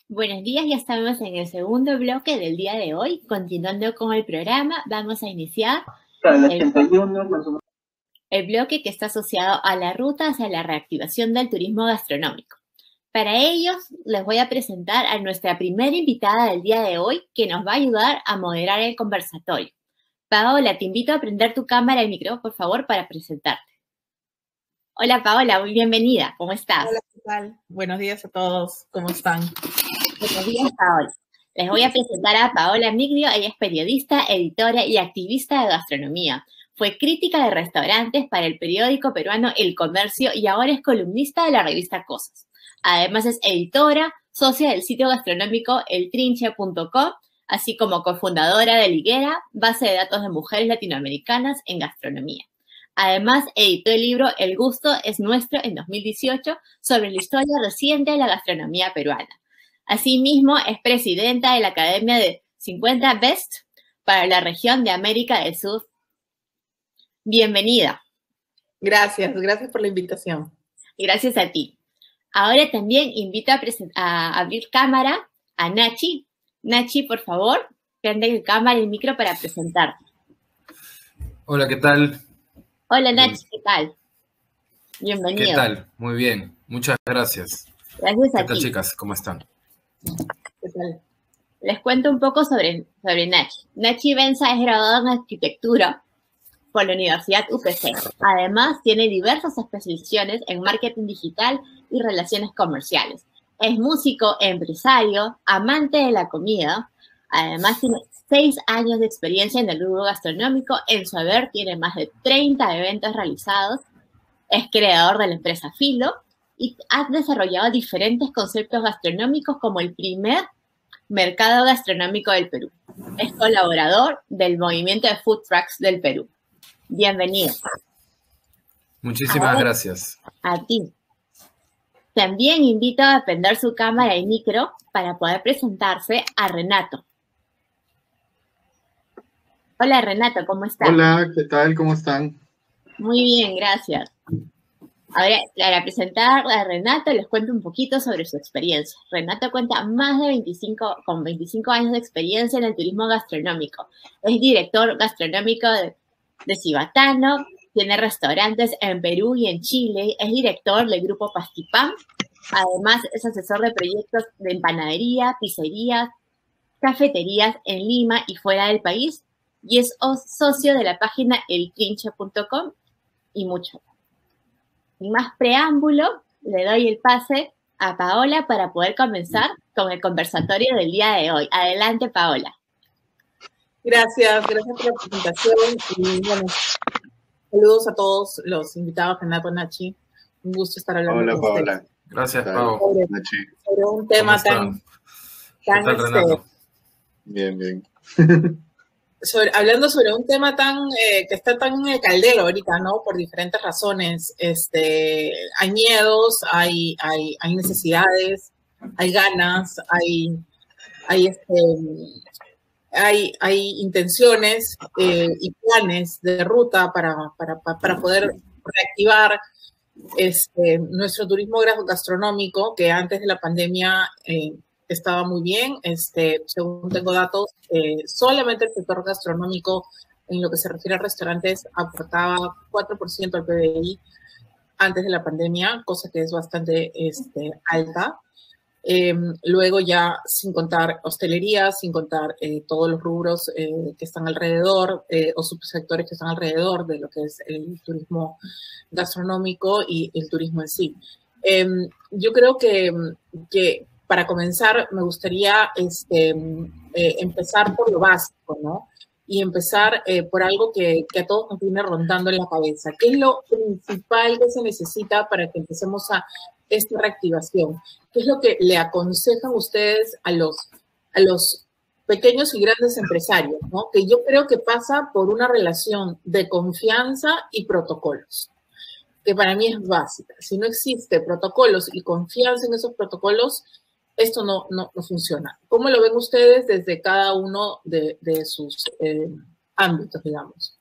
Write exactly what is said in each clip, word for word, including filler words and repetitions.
Buenos días, ya estamos en el segundo bloque del día de hoy. Continuando con el programa, vamos a iniciar el, el bloque que está asociado a la ruta hacia la reactivación del turismo gastronómico. Para ellos, les voy a presentar a nuestra primera invitada del día de hoy, que nos va a ayudar a moderar el conversatorio. Paola, te invito a prender tu cámara y el micrófono, por favor, para presentarte. Hola, Paola, muy bienvenida. ¿Cómo estás? Hola, ¿qué tal? Buenos días a todos. ¿Cómo están? Buenos días, Paola. Les voy a presentar a Paola Miglio. Ella es periodista, editora y activista de gastronomía. Fue crítica de restaurantes para el periódico peruano El Comercio y ahora es columnista de la revista Cosas. Además es editora, socia del sitio gastronómico el trinche punto com, así como cofundadora de Liguera, base de datos de mujeres latinoamericanas en gastronomía. Además, editó el libro El gusto es nuestro en dos mil dieciocho sobre la historia reciente de la gastronomía peruana. Asimismo, es presidenta de la Academia de cincuenta Best para la región de América del Sur. Bienvenida. Gracias, gracias por la invitación. Gracias a ti. Ahora también invito a, a abrir cámara a Nachi. Nachi, por favor, prende la cámara y el micro para presentarte. Hola, ¿qué tal? Hola, Nachi, ¿qué tal? Bienvenido. ¿Qué tal? Muy bien, muchas gracias. Gracias a ti. ¿Qué tal, ti. chicas? ¿Cómo están? ¿Qué tal? Les cuento un poco sobre, sobre Nachi. Nachi Benza es graduada en arquitectura por la Universidad U P C. Además, tiene diversas especializaciones en marketing digital y relaciones comerciales. Es músico, empresario, amante de la comida. Además, tiene seis años de experiencia en el rubro gastronómico. En su haber, tiene más de treinta eventos realizados. Es creador de la empresa Filo y ha desarrollado diferentes conceptos gastronómicos como el primer mercado gastronómico del Perú. Es colaborador del movimiento de food trucks del Perú. Bienvenido. Muchísimas Ahora, gracias. A ti. También invito a prender su cámara y micro para poder presentarse a Renato. Hola, Renato, ¿cómo estás? Hola, ¿qué tal? ¿Cómo están? Muy bien, gracias. Ahora, para presentar a Renato, les cuento un poquito sobre su experiencia. Renato cuenta más de veinticinco, con veinticinco años de experiencia en el turismo gastronómico. Es director gastronómico de, de Cibatano, tiene restaurantes en Perú y en Chile, es director del grupo Pastipam, además es asesor de proyectos de empanadería, pizzerías, cafeterías en Lima y fuera del país, y es socio de la página el trinche punto com y mucho más. Sin más preámbulo, le doy el pase a Paola para poder comenzar con el conversatorio del día de hoy. Adelante, Paola. Gracias, gracias por la presentación. Y bueno, saludos a todos los invitados, Renato, Nachi. Un gusto estar hablando Hola, con Paola. ustedes. Gracias, Pau. Sobre, sobre un tema tan... tan ¿Qué tal, Renato? Este, bien, bien. Sobre, hablando sobre un tema tan eh, que está tan en el caldero ahorita, ¿no? Por diferentes razones. Este, hay miedos, hay, hay, hay necesidades, hay ganas, hay, hay, este, hay, hay intenciones eh, y planes de ruta para, para, para poder reactivar este, nuestro turismo gastronómico, que antes de la pandemia eh, estaba muy bien. Este, según tengo datos, eh, solamente el sector gastronómico, en lo que se refiere a restaurantes, aportaba cuatro por ciento al P B I antes de la pandemia, cosa que es bastante este, alta. Eh, luego ya, sin contar hostelería, sin contar eh, todos los rubros eh, que están alrededor eh, o subsectores que están alrededor de lo que es el turismo gastronómico y el turismo en sí. Eh, yo creo que, que para comenzar, me gustaría este, eh, empezar por lo básico, ¿no? Y empezar eh, por algo que, que a todos nos viene rondando en la cabeza. ¿Qué es lo principal que se necesita para que empecemos a esta reactivación? ¿Qué es lo que le aconsejan ustedes a los, a los pequeños y grandes empresarios, ¿no? Que yo creo que pasa por una relación de confianza y protocolos, que para mí es básica. Si no existe protocolos y confianza en esos protocolos, esto no, no, no funciona. ¿Cómo lo ven ustedes desde cada uno de, de sus eh, ámbitos, digamos?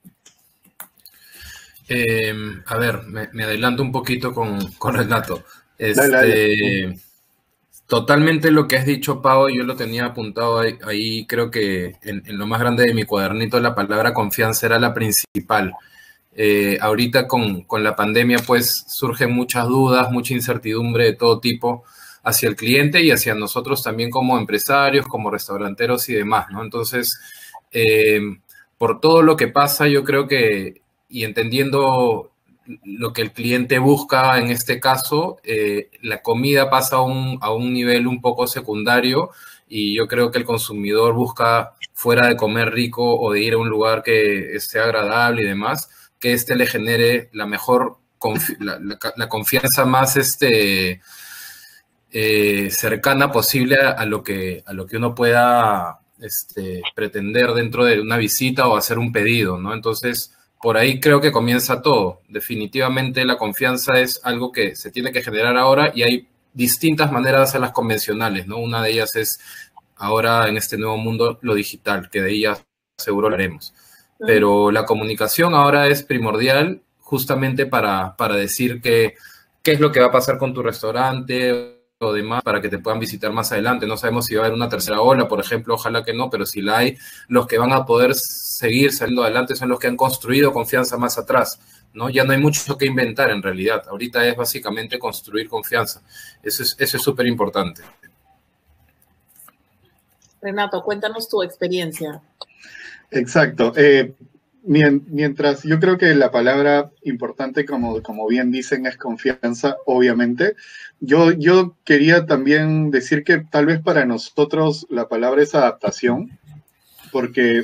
Eh, a ver, me, me adelanto un poquito con, con Renato. Este, Dale, dale. Totalmente lo que has dicho, Pau, yo lo tenía apuntado ahí, ahí creo que en, en lo más grande de mi cuadernito la palabra confianza era la principal. Eh, ahorita con, con la pandemia pues surgen muchas dudas, mucha incertidumbre de todo tipo hacia el cliente y hacia nosotros también como empresarios, como restauranteros y demás, ¿no? Entonces, eh, por todo lo que pasa, yo creo que, y entendiendo lo que el cliente busca en este caso, eh, la comida pasa a un, a un nivel un poco secundario y yo creo que el consumidor busca, fuera de comer rico o de ir a un lugar que esté agradable y demás, que este le genere la mejor, confi la, la, la confianza más este, eh, cercana posible a, a, lo que, a lo que uno pueda este, pretender dentro de una visita o hacer un pedido, ¿no? Entonces, por ahí creo que comienza todo. Definitivamente la confianza es algo que se tiene que generar ahora y hay distintas maneras de hacerlas convencionales, ¿no? Una de ellas es ahora en este nuevo mundo lo digital, que de ella seguro lo haremos. Pero la comunicación ahora es primordial justamente para, para decir que, qué es lo que va a pasar con tu restaurante o demás para que te puedan visitar más adelante. No sabemos si va a haber una tercera ola, por ejemplo, ojalá que no, pero si la hay, los que van a poder seguir saliendo adelante son los que han construido confianza más atrás, ¿no? Ya no hay mucho que inventar en realidad. Ahorita es básicamente construir confianza. Eso es, eso es súper importante. Renato, cuéntanos tu experiencia. Exacto. Eh, mientras yo creo que la palabra importante, como, como bien dicen, es confianza, obviamente. Yo, yo quería también decir que tal vez para nosotros la palabra es adaptación, porque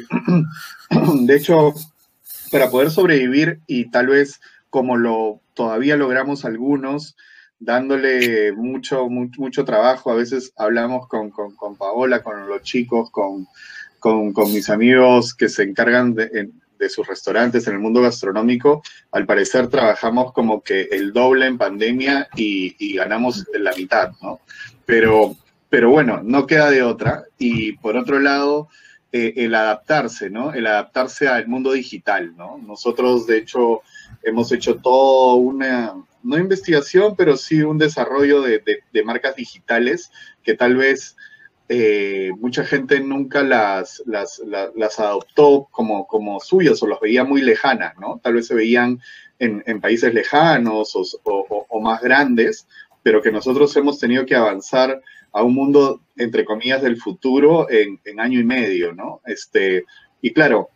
de hecho, para poder sobrevivir y tal vez como lo todavía logramos algunos, dándole mucho, mucho, mucho trabajo, a veces hablamos con, con, con Paola, con los chicos, con... Con, con mis amigos que se encargan de, de sus restaurantes en el mundo gastronómico, al parecer trabajamos como que el doble en pandemia y, y ganamos la mitad, ¿no? Pero, pero bueno, no queda de otra. Y por otro lado, eh, el adaptarse, ¿no? El adaptarse al mundo digital, ¿no? Nosotros, de hecho, hemos hecho toda una, no investigación, pero sí un desarrollo de, de, de marcas digitales que tal vez... Eh, mucha gente nunca las, las, las, las adoptó como, como suyas o las veía muy lejanas, ¿no? Tal vez se veían en, en países lejanos o, o, o más grandes, pero que nosotros hemos tenido que avanzar a un mundo, entre comillas, del futuro en, en año y medio, ¿no? Este, y claro,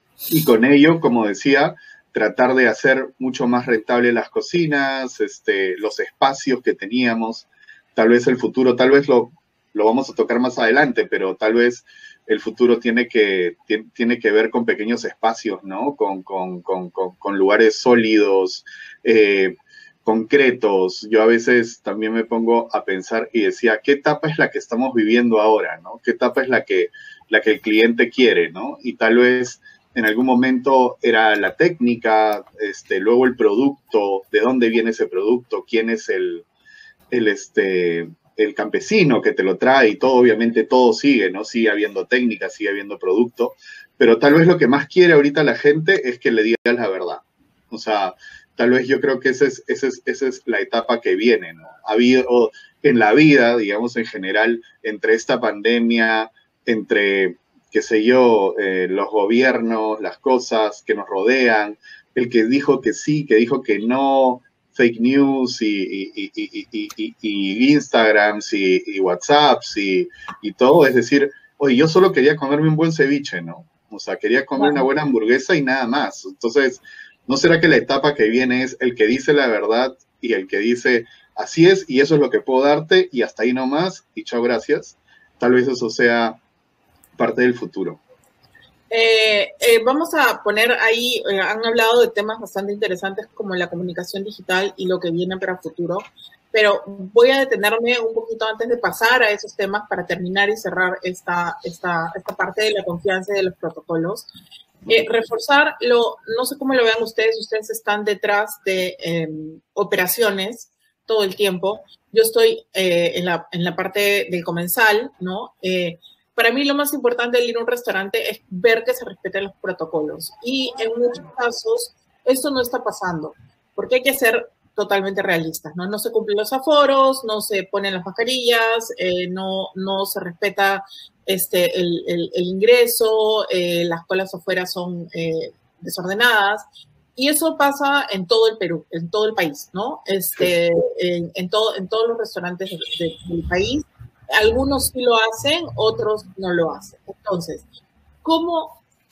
y con ello, como decía, tratar de hacer mucho más rentable las cocinas, este, los espacios que teníamos, tal vez el futuro, tal vez lo... lo vamos a tocar más adelante, pero tal vez el futuro tiene que, tiene que ver con pequeños espacios, ¿no? Con, con, con, con, con lugares sólidos, eh, concretos. Yo a veces también me pongo a pensar y decía, ¿qué etapa es la que estamos viviendo ahora, ¿no? ¿Qué etapa es la que, la que el cliente quiere, ¿no? Y tal vez en algún momento era la técnica, este, luego el producto, de dónde viene ese producto, quién es el, el este... el campesino que te lo trae y todo, obviamente todo sigue, ¿no? Sigue habiendo técnica, sigue habiendo producto, pero tal vez lo que más quiere ahorita la gente es que le digas la verdad. O sea, tal vez yo creo que esa es, esa es, esa es la etapa que viene, ¿no? Ha habido en la vida, digamos, en general, entre esta pandemia, entre, qué sé yo, eh, los gobiernos, las cosas que nos rodean, el que dijo que sí, que dijo que no, fake news y, y, y, y, y, y Instagrams y, y WhatsApps y, y todo. Es decir, oye, yo solo quería comerme un buen ceviche, ¿no? O sea, quería comer una buena hamburguesa y nada más. Entonces, ¿no será que la etapa que viene es el que dice la verdad y el que dice, así es y eso es lo que puedo darte y hasta ahí nomás y chao, gracias? Tal vez eso sea parte del futuro. Eh, eh, vamos a poner ahí, eh, han hablado de temas bastante interesantes como la comunicación digital y lo que viene para futuro, pero voy a detenerme un poquito antes de pasar a esos temas para terminar y cerrar esta, esta, esta parte de la confianza y de los protocolos. Eh, reforzar, lo, no sé cómo lo vean ustedes, ustedes están detrás de eh, operaciones todo el tiempo. Yo estoy eh, en, la, en la parte del comensal, ¿no? Eh, Para mí lo más importante de ir a un restaurante es ver que se respeten los protocolos. Y en muchos casos esto no está pasando, porque hay que ser totalmente realistas, ¿no? No se cumplen los aforos, no se ponen las mascarillas, eh, no, no se respeta este, el, el, el ingreso, eh, las colas afuera son eh, desordenadas, y eso pasa en todo el Perú, en todo el país, ¿no? Este, en, en, todo, en todos los restaurantes de, de, del país. Algunos sí lo hacen, otros no lo hacen. Entonces, ¿cómo,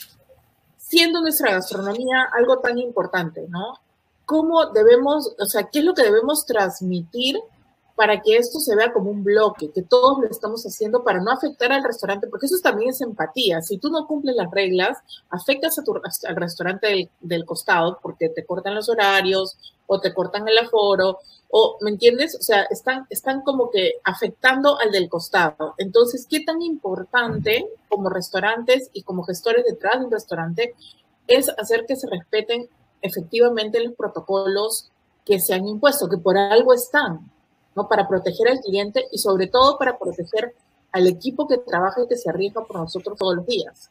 siendo nuestra gastronomía algo tan importante, ¿no? ¿Cómo debemos, o sea, qué es lo que debemos transmitir para que esto se vea como un bloque, que todos lo estamos haciendo para no afectar al restaurante? Porque eso también es empatía. Si tú no cumples las reglas, afectas a tu, al restaurante del, del costado porque te cortan los horarios o te cortan el aforo, o, ¿me entiendes? O sea, están, están como que afectando al del costado. Entonces, ¿qué tan importante como restaurantes y como gestores detrás de un restaurante es hacer que se respeten efectivamente los protocolos que se han impuesto, que por algo están, ¿no? Para proteger al cliente y sobre todo para proteger al equipo que trabaja y que se arriesga por nosotros todos los días?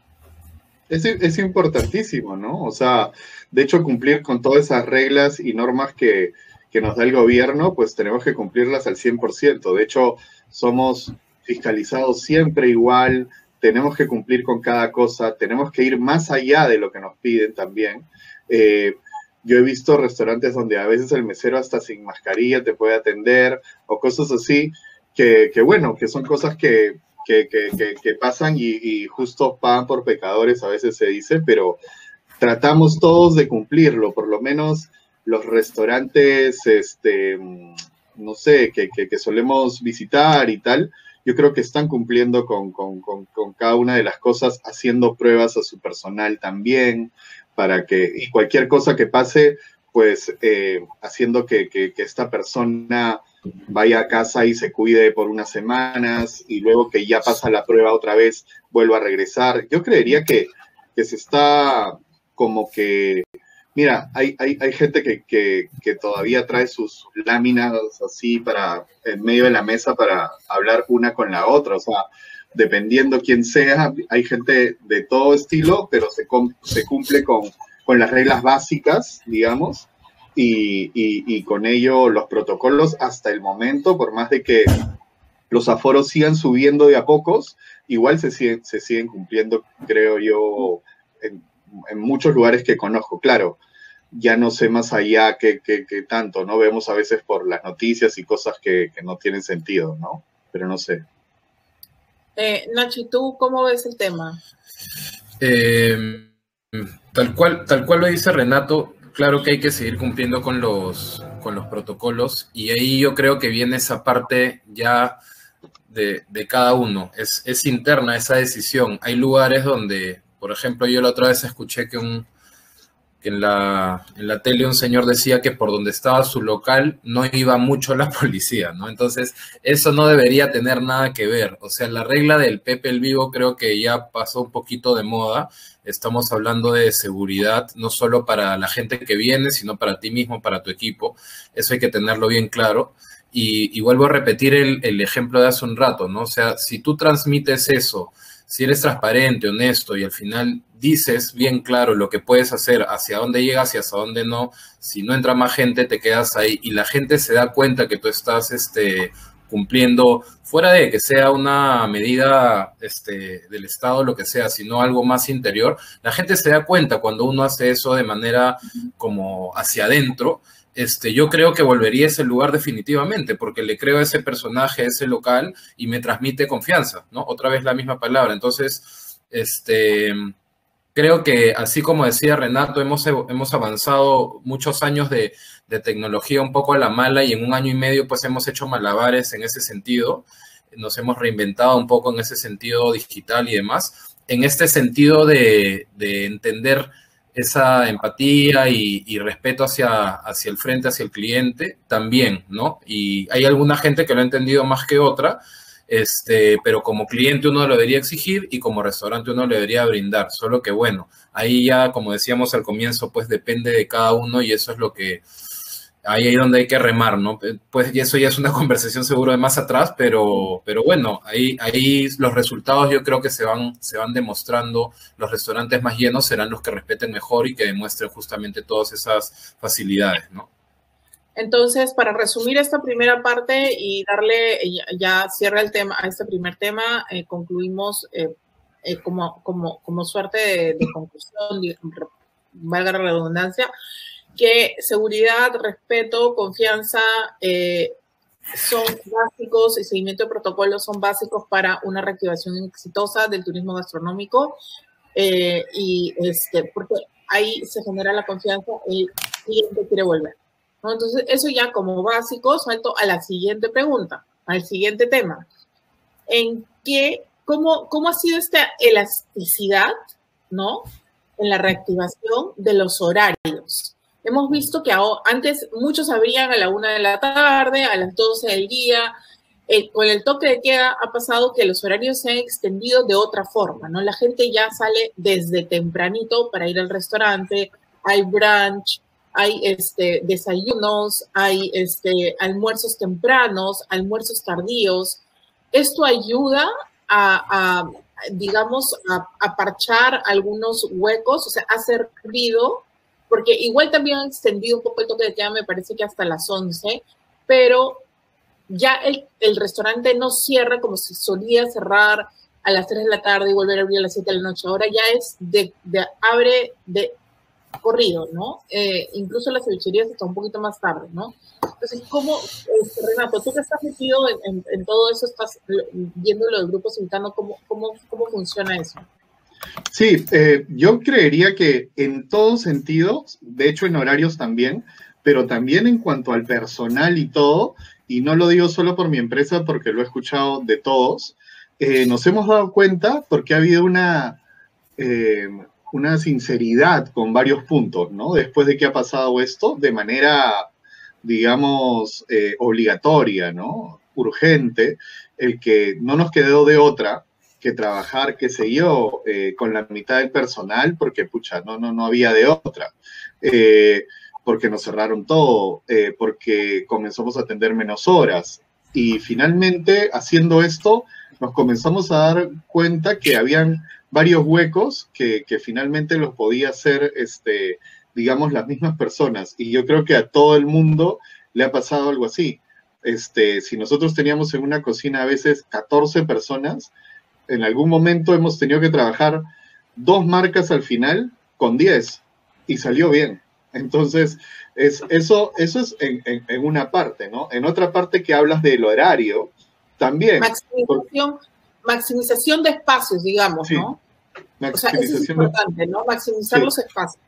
Es, es importantísimo, ¿no? O sea, de hecho, cumplir con todas esas reglas y normas que, que nos da el gobierno, pues tenemos que cumplirlas al cien por ciento. De hecho, somos fiscalizados siempre igual, tenemos que cumplir con cada cosa, tenemos que ir más allá de lo que nos piden también. Eh, yo he visto restaurantes donde a veces el mesero hasta sin mascarilla te puede atender o cosas así, que, que bueno, que son cosas que, que, que, que, que pasan y, y justo pagan por pecadores, a veces se dice, pero tratamos todos de cumplirlo, por lo menos los restaurantes, este, no sé, que, que, que solemos visitar y tal, yo creo que están cumpliendo con, con, con, con cada una de las cosas, haciendo pruebas a su personal también, para que, y cualquier cosa que pase, pues eh, haciendo que, que, que esta persona vaya a casa y se cuide por unas semanas y luego que ya pasa la prueba otra vez, vuelva a regresar. Yo creería que, que se está como que, mira, hay, hay, hay gente que, que, que todavía trae sus láminas así para, en medio de la mesa para hablar una con la otra, o sea, dependiendo quién sea, hay gente de todo estilo, pero se, se cumple con, con las reglas básicas, digamos, y, y, y con ello los protocolos hasta el momento, por más de que los aforos sigan subiendo de a pocos, igual se siguen, se siguen cumpliendo, creo yo, en, en muchos lugares que conozco. Claro, ya no sé más allá que, que, que tanto, ¿no? Vemos a veces por las noticias y cosas que, que no tienen sentido, ¿no? Pero no sé. Eh, Nacho, ¿tú cómo ves el tema? Eh, tal cual, tal cual lo dice Renato, claro que hay que seguir cumpliendo con los, con los protocolos y ahí yo creo que viene esa parte ya de, de cada uno, es, es interna esa decisión. Hay lugares donde, por ejemplo, yo la otra vez escuché que un que en la, en la tele un señor decía que por donde estaba su local no iba mucho la policía, ¿no? Entonces, eso no debería tener nada que ver. O sea, la regla del Pepe el Vivo creo que ya pasó un poquito de moda. Estamos hablando de seguridad, no solo para la gente que viene, sino para ti mismo, para tu equipo. Eso hay que tenerlo bien claro. Y, y vuelvo a repetir el, el ejemplo de hace un rato, ¿no? O sea, si tú transmites eso, si eres transparente, honesto y al final dices bien claro lo que puedes hacer, hacia dónde llegas y hacia dónde no, si no entra más gente te quedas ahí y la gente se da cuenta que tú estás este, cumpliendo, fuera de que sea una medida este, del Estado, lo que sea, sino algo más interior, la gente se da cuenta cuando uno hace eso de manera como hacia adentro. Este, yo creo que volvería a ese lugar definitivamente, porque le creo a ese personaje, a ese local, y me transmite confianza, ¿no? Otra vez la misma palabra. Entonces, este, creo que así como decía Renato, hemos, hemos avanzado muchos años de, de tecnología un poco a la mala y en un año y medio pues hemos hecho malabares en ese sentido. Nos hemos reinventado un poco en ese sentido digital y demás. En este sentido de, de entender esa empatía y, y respeto hacia, hacia el frente, hacia el cliente, también, ¿no? Y hay alguna gente que lo ha entendido más que otra, este, pero como cliente uno lo debería exigir y como restaurante uno le debería brindar, solo que bueno, ahí ya, como decíamos al comienzo, pues depende de cada uno y eso es lo que, ahí es donde hay que remar, ¿no? Pues y eso ya es una conversación seguro de más atrás, pero, pero bueno, ahí, ahí los resultados yo creo que se van, se van demostrando. Los restaurantes más llenos serán los que respeten mejor y que demuestren justamente todas esas facilidades, ¿no? Entonces, para resumir esta primera parte y darle, ya, ya cierra el tema, a este primer tema, eh, concluimos eh, eh, como, como, como suerte de, de conclusión, de, valga la redundancia, que seguridad, respeto, confianza eh, son básicos y seguimiento de protocolos son básicos para una reactivación exitosa del turismo gastronómico eh, y este, porque ahí se genera la confianza, el cliente quiere volver. ¿No? Entonces, eso ya como básico, salto a la siguiente pregunta, al siguiente tema. ¿En qué, cómo, cómo ha sido esta elasticidad, ¿no? En la reactivación de los horarios? Hemos visto que antes muchos abrían a la una de la tarde, a las doce del día. Eh, con el toque de queda ha pasado que los horarios se han extendido de otra forma, ¿no? La gente ya sale desde tempranito para ir al restaurante, hay brunch, hay este, desayunos, hay este, almuerzos tempranos, almuerzos tardíos. Esto ayuda a, a digamos, a, a parchar algunos huecos, o sea, ha servido, porque igual también han extendido un poco el toque de queda, me parece que hasta las once, pero ya el, el restaurante no cierra como si solía cerrar a las tres de la tarde y volver a abrir a las siete de la noche. Ahora ya es de, de abre de corrido, ¿no? Eh, incluso las cevicherías están un poquito más tarde, ¿no? Entonces, ¿cómo, este, Renato, tú que estás metido en, en, en todo eso, estás viendo lo del Grupo Sultano, ¿cómo, cómo, cómo funciona eso? Sí, eh, yo creería que en todos sentidos, de hecho en horarios también, pero también en cuanto al personal y todo, y no lo digo solo por mi empresa porque lo he escuchado de todos, eh, nos hemos dado cuenta porque ha habido una... Eh, una sinceridad con varios puntos, ¿no? Después de que ha pasado esto, de manera, digamos, eh, obligatoria, ¿no? Urgente, el que no nos quedó de otra que trabajar, qué sé yo, eh, con la mitad del personal, porque, pucha, no, no, no había de otra. Eh, porque nos cerraron todo, eh, porque comenzamos a atender menos horas. Y finalmente, haciendo esto, nos comenzamos a dar cuenta que habían varios huecos que, que finalmente los podía hacer, este, digamos, las mismas personas. Y yo creo que a todo el mundo le ha pasado algo así. Este, si nosotros teníamos en una cocina a veces catorce personas, en algún momento hemos tenido que trabajar dos marcas al final con diez y salió bien. Entonces, es, eso, eso es en, en, en una parte, ¿no? En otra parte que hablas del horario, también. Maximización, por... maximización de espacios, digamos, sí. ¿No? O sea, eso es importante, ¿no? Maximizar sí. Los espacios.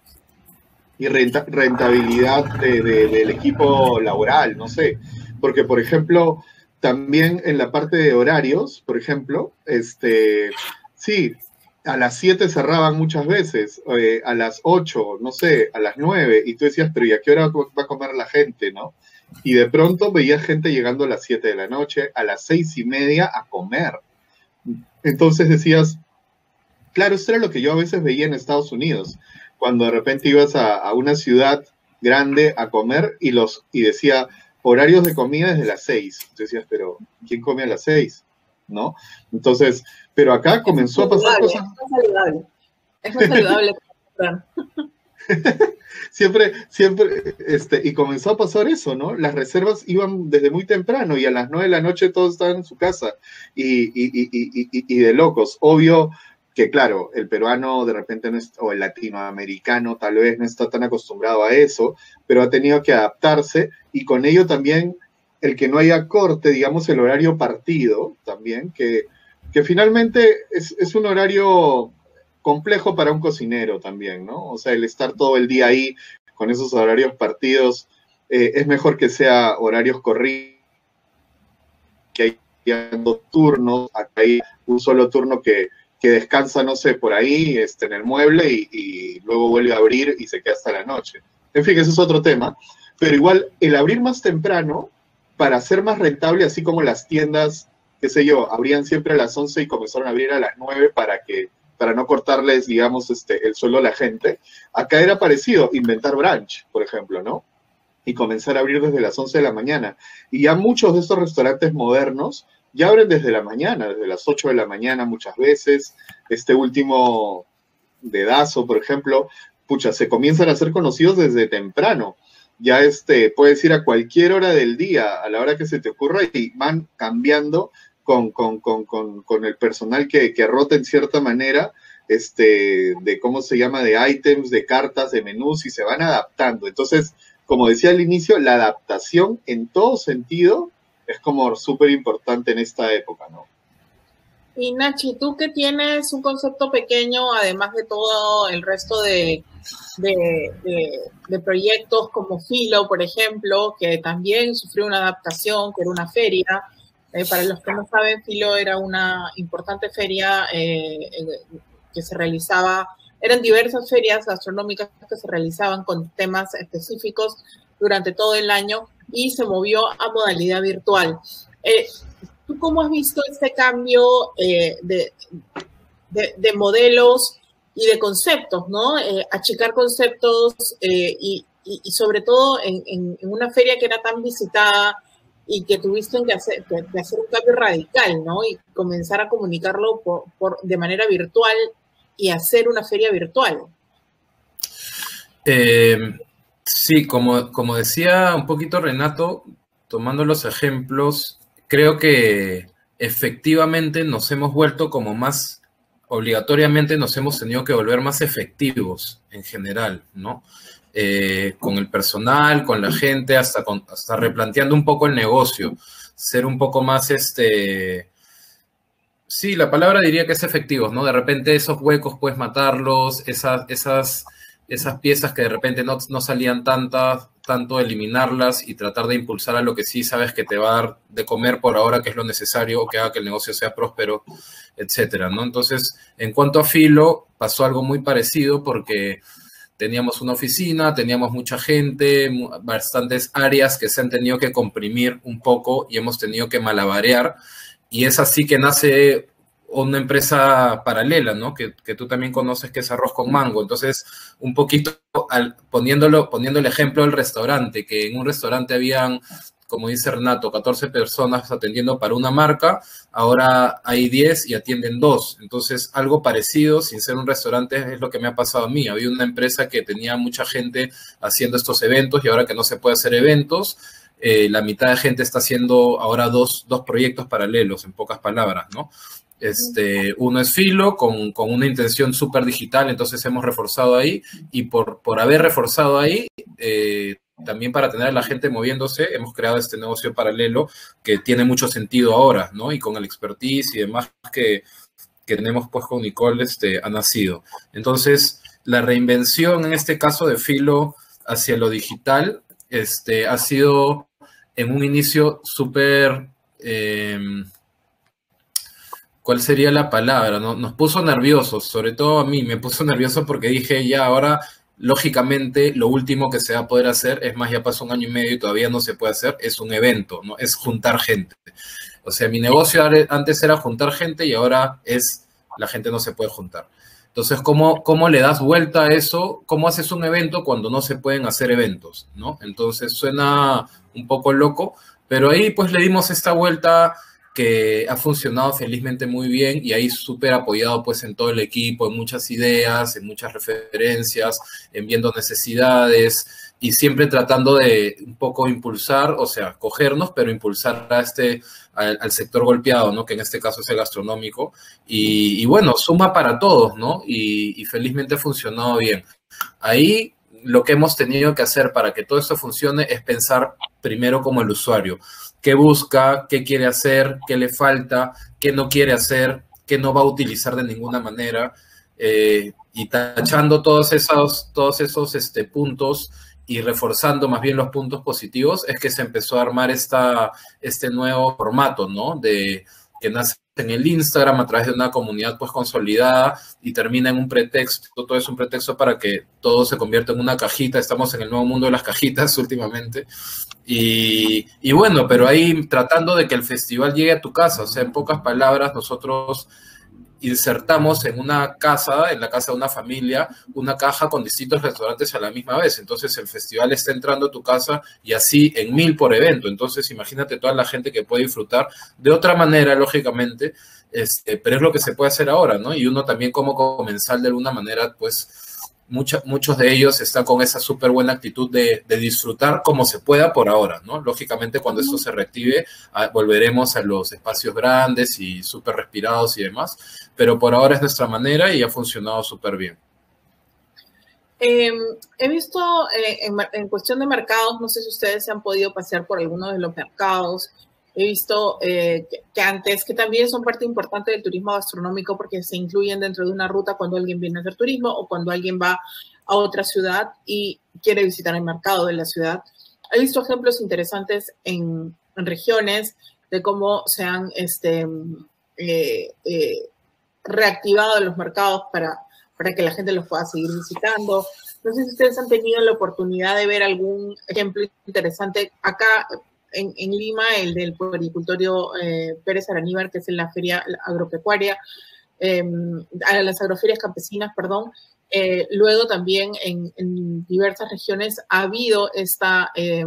Y renta, rentabilidad de, de, del equipo laboral, no sé. Porque, por ejemplo, también en la parte de horarios, por ejemplo, este, sí, a las siete cerraban muchas veces, eh, a las ocho, no sé, a las nueve, y tú decías, pero ¿y a qué hora va a comer la gente, no? Y de pronto veías gente llegando a las siete de la noche, a las seis y media a comer. Entonces decías, claro, esto era lo que yo a veces veía en Estados Unidos, cuando de repente ibas a, a una ciudad grande a comer y, los, y decía, horarios de comida desde las seis. Tú decías, pero ¿quién come a las seis? ¿No? Entonces, pero acá comenzó a pasar cosas... Es más saludable. Es más saludable. siempre, siempre, este, y comenzó a pasar eso, ¿no? Las reservas iban desde muy temprano y a las nueve de la noche todos estaban en su casa y, y, y, y, y, y de locos. Obvio que, claro, el peruano de repente, no es, o el latinoamericano tal vez no está tan acostumbrado a eso, pero ha tenido que adaptarse y con ello también el que no haya corte, digamos, el horario partido también, que, que finalmente es, es un horario complejo para un cocinero también, ¿no? O sea, el estar todo el día ahí con esos horarios partidos, eh, es mejor que sea horarios corridos, que haya dos turnos, acá hay un solo turno que, que descansa, no sé, por ahí, este, en el mueble y, y luego vuelve a abrir y se queda hasta la noche. En fin, ese es otro tema. Pero igual, el abrir más temprano, para ser más rentable, así como las tiendas, qué sé yo, abrían siempre a las once y comenzaron a abrir a las nueve para que para no cortarles, digamos, este, el sueldo a la gente. Acá era parecido, inventar brunch, por ejemplo, ¿no? Y comenzar a abrir desde las once de la mañana. Y ya muchos de estos restaurantes modernos ya abren desde la mañana, desde las ocho de la mañana muchas veces. Este último de Dazo, por ejemplo, pucha, se comienzan a ser conocidos desde temprano. ya este, puedes ir a cualquier hora del día, a la hora que se te ocurra, y van cambiando con, con, con, con, con el personal que, que rota en cierta manera, este, de cómo se llama, de items, de cartas, de menús, y se van adaptando. Entonces, como decía al inicio, la adaptación en todo sentido es como súper importante en esta época, ¿no? Y Nachi, tú que tienes un concepto pequeño, además de todo el resto de, de, de, de proyectos como Filo, por ejemplo, que también sufrió una adaptación, que era una feria. Eh, para los que no saben, Filo era una importante feria eh, que se realizaba, eran diversas ferias gastronómicas que se realizaban con temas específicos durante todo el año y se movió a modalidad virtual. Eh, ¿Tú cómo has visto este cambio eh, de, de, de modelos y de conceptos, ¿no? Eh, achicar conceptos eh, y, y, y sobre todo en, en, en una feria que era tan visitada y que tuviste que hacer, que, que hacer un cambio radical, ¿no? Y comenzar a comunicarlo por, por, de manera virtual y hacer una feria virtual. Eh, sí, como, como decía un poquito Renato, tomando los ejemplos, creo que efectivamente nos hemos vuelto como más, obligatoriamente nos hemos tenido que volver más efectivos en general, ¿no? Eh, con el personal, con la gente, hasta, con, hasta replanteando un poco el negocio, ser un poco más, este, sí, la palabra diría que es efectivos, ¿no? De repente esos huecos puedes matarlos, esas, esas, esas piezas que de repente no, no salían tantas, tanto eliminarlas y tratar de impulsar a lo que sí sabes que te va a dar de comer por ahora, que es lo necesario, o que haga que el negocio sea próspero, etcétera, ¿no? Entonces, en cuanto a Filo, pasó algo muy parecido porque teníamos una oficina, teníamos mucha gente, bastantes áreas que se han tenido que comprimir un poco y hemos tenido que malabarear, y es así que nace una empresa paralela, ¿no? Que, que tú también conoces, que es Arroz con Mango. Entonces, un poquito al, poniéndolo, poniendo el ejemplo del restaurante, que en un restaurante habían, como dice Renato, catorce personas atendiendo para una marca, ahora hay diez y atienden dos. Entonces, algo parecido, sin ser un restaurante, es lo que me ha pasado a mí. Había una empresa que tenía mucha gente haciendo estos eventos y ahora que no se puede hacer eventos, eh, la mitad de gente está haciendo ahora dos, dos proyectos paralelos, en pocas palabras, ¿no? Este, uno es Filo, con, con una intención súper digital, entonces hemos reforzado ahí, y por, por haber reforzado ahí, eh, también para tener a la gente moviéndose, hemos creado este negocio paralelo que tiene mucho sentido ahora, ¿no? Y con el expertise y demás que, que tenemos pues con Nicole, este, ha nacido. Entonces, la reinvención en este caso de Filo hacia lo digital, este, ha sido en un inicio súper... Eh, ¿Cuál sería la palabra? ¿No? Nos puso nerviosos, sobre todo a mí, me puso nervioso porque dije, ya ahora, lógicamente, lo último que se va a poder hacer, es más, ya pasó un año y medio y todavía no se puede hacer, es un evento, ¿no? Es juntar gente. O sea, mi negocio antes era juntar gente y ahora es, la gente no se puede juntar. Entonces, ¿cómo, cómo le das vuelta a eso? ¿Cómo haces un evento cuando no se pueden hacer eventos, ¿no? Entonces, suena un poco loco, pero ahí pues le dimos esta vuelta que ha funcionado felizmente muy bien, y ahí súper apoyado pues en todo el equipo, en muchas ideas, en muchas referencias, en viendo necesidades, y siempre tratando de un poco impulsar, o sea, cogernos, pero impulsar a este, al, al sector golpeado, ¿no? Que en este caso es el gastronómico, y, y bueno, suma para todos, ¿no? Y, y felizmente ha funcionado bien. Ahí lo que hemos tenido que hacer para que todo esto funcione es pensar primero como el usuario. ¿Qué busca? ¿Qué quiere hacer? ¿Qué le falta? ¿Qué no quiere hacer? ¿Qué no va a utilizar de ninguna manera? Eh, y tachando todos esos, todos esos este, puntos y reforzando más bien los puntos positivos, es que se empezó a armar esta, este nuevo formato, ¿no? De, que nace en el Instagram a través de una comunidad pues consolidada y termina en un pretexto, todo es un pretexto para que todo se convierta en una cajita. Estamos en el nuevo mundo de las cajitas últimamente. Y, y bueno, pero ahí tratando de que el festival llegue a tu casa, o sea, en pocas palabras, nosotros insertamos en una casa, en la casa de una familia, una caja con distintos restaurantes a la misma vez. Entonces el festival está entrando a tu casa y así en mil por evento. Entonces imagínate toda la gente que puede disfrutar de otra manera, lógicamente, este, pero es lo que se puede hacer ahora, ¿no? Y uno también como comensal de alguna manera, pues, mucha, muchos de ellos están con esa súper buena actitud de, de disfrutar como se pueda por ahora, ¿no? Lógicamente, cuando esto se reactive, a, volveremos a los espacios grandes y súper respirados y demás, pero por ahora es nuestra manera y ha funcionado súper bien. Eh, he visto eh, en, en cuestión de mercados, no sé si ustedes se han podido pasear por alguno de los mercados. He visto eh, que, que antes, que también son parte importante del turismo gastronómico porque se incluyen dentro de una ruta cuando alguien viene a hacer turismo o cuando alguien va a otra ciudad y quiere visitar el mercado de la ciudad. He visto ejemplos interesantes en, en regiones de cómo se han este, eh, eh, reactivado los mercados para, para que la gente los pueda seguir visitando. No sé si ustedes han tenido la oportunidad de ver algún ejemplo interesante acá. En, en Lima, el del Puericultorio eh, Pérez Araníbar, que es en la feria agropecuaria, eh, a las agroferias campesinas, perdón. Eh, luego también en, en diversas regiones ha habido esta eh,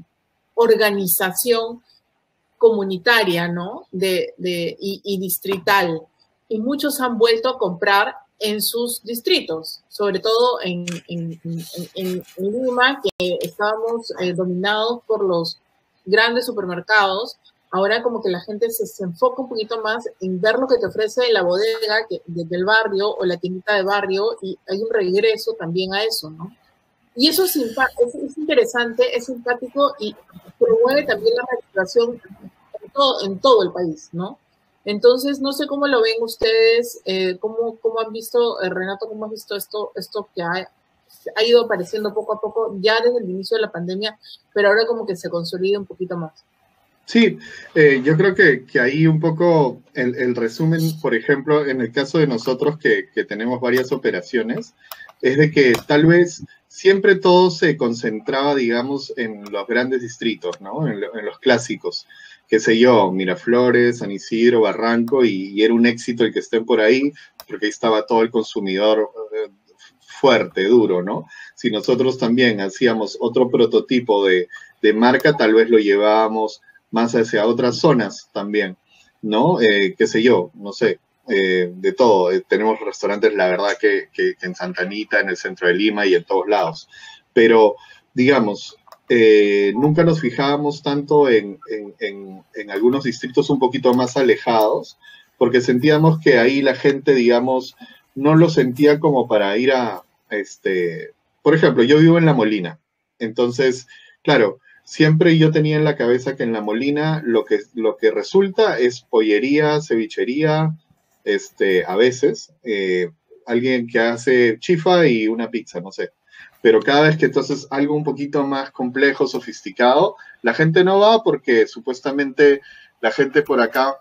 organización comunitaria, ¿no? De, de, y, y distrital. Y muchos han vuelto a comprar en sus distritos, sobre todo en, en, en, en, en Lima, que estábamos eh, dominados por los grandes supermercados. Ahora como que la gente se, se enfoca un poquito más en ver lo que te ofrece la bodega que, de, del barrio o la tiendita de barrio, y hay un regreso también a eso, ¿no? Y eso es, es, es interesante, es simpático y promueve también la reactivación en todo, en todo el país, ¿no? Entonces, no sé cómo lo ven ustedes, eh, cómo, cómo han visto, eh, Renato, cómo has visto esto, esto que ha ha ido apareciendo poco a poco ya desde el inicio de la pandemia, pero ahora como que se consolida un poquito más. Sí, eh, yo creo que, que ahí un poco el, el resumen, por ejemplo, en el caso de nosotros que, que tenemos varias operaciones, es de que tal vez siempre todo se concentraba, digamos, en los grandes distritos, ¿no? En, lo, en los clásicos, qué sé yo, Miraflores, San Isidro, Barranco, y, y era un éxito el que estén por ahí, porque ahí estaba todo el consumidor eh, fuerte, duro, ¿no? Si nosotros también hacíamos otro prototipo de, de marca, tal vez lo llevábamos más hacia otras zonas también, ¿no? Eh, qué sé yo, no sé, eh, de todo. Eh, tenemos restaurantes, la verdad, que, que, que en Santa Anita, en el centro de Lima y en todos lados. Pero, digamos, eh, nunca nos fijábamos tanto en, en, en, en algunos distritos un poquito más alejados, porque sentíamos que ahí la gente, digamos, no lo sentía como para ir a, este, por ejemplo, yo vivo en La Molina, entonces, claro, siempre yo tenía en la cabeza que en La Molina lo que, lo que resulta es pollería, cevichería, este, a veces, eh, alguien que hace chifa y una pizza, no sé. Pero cada vez que entonces algo un poquito más complejo, sofisticado, la gente no va porque supuestamente la gente por acá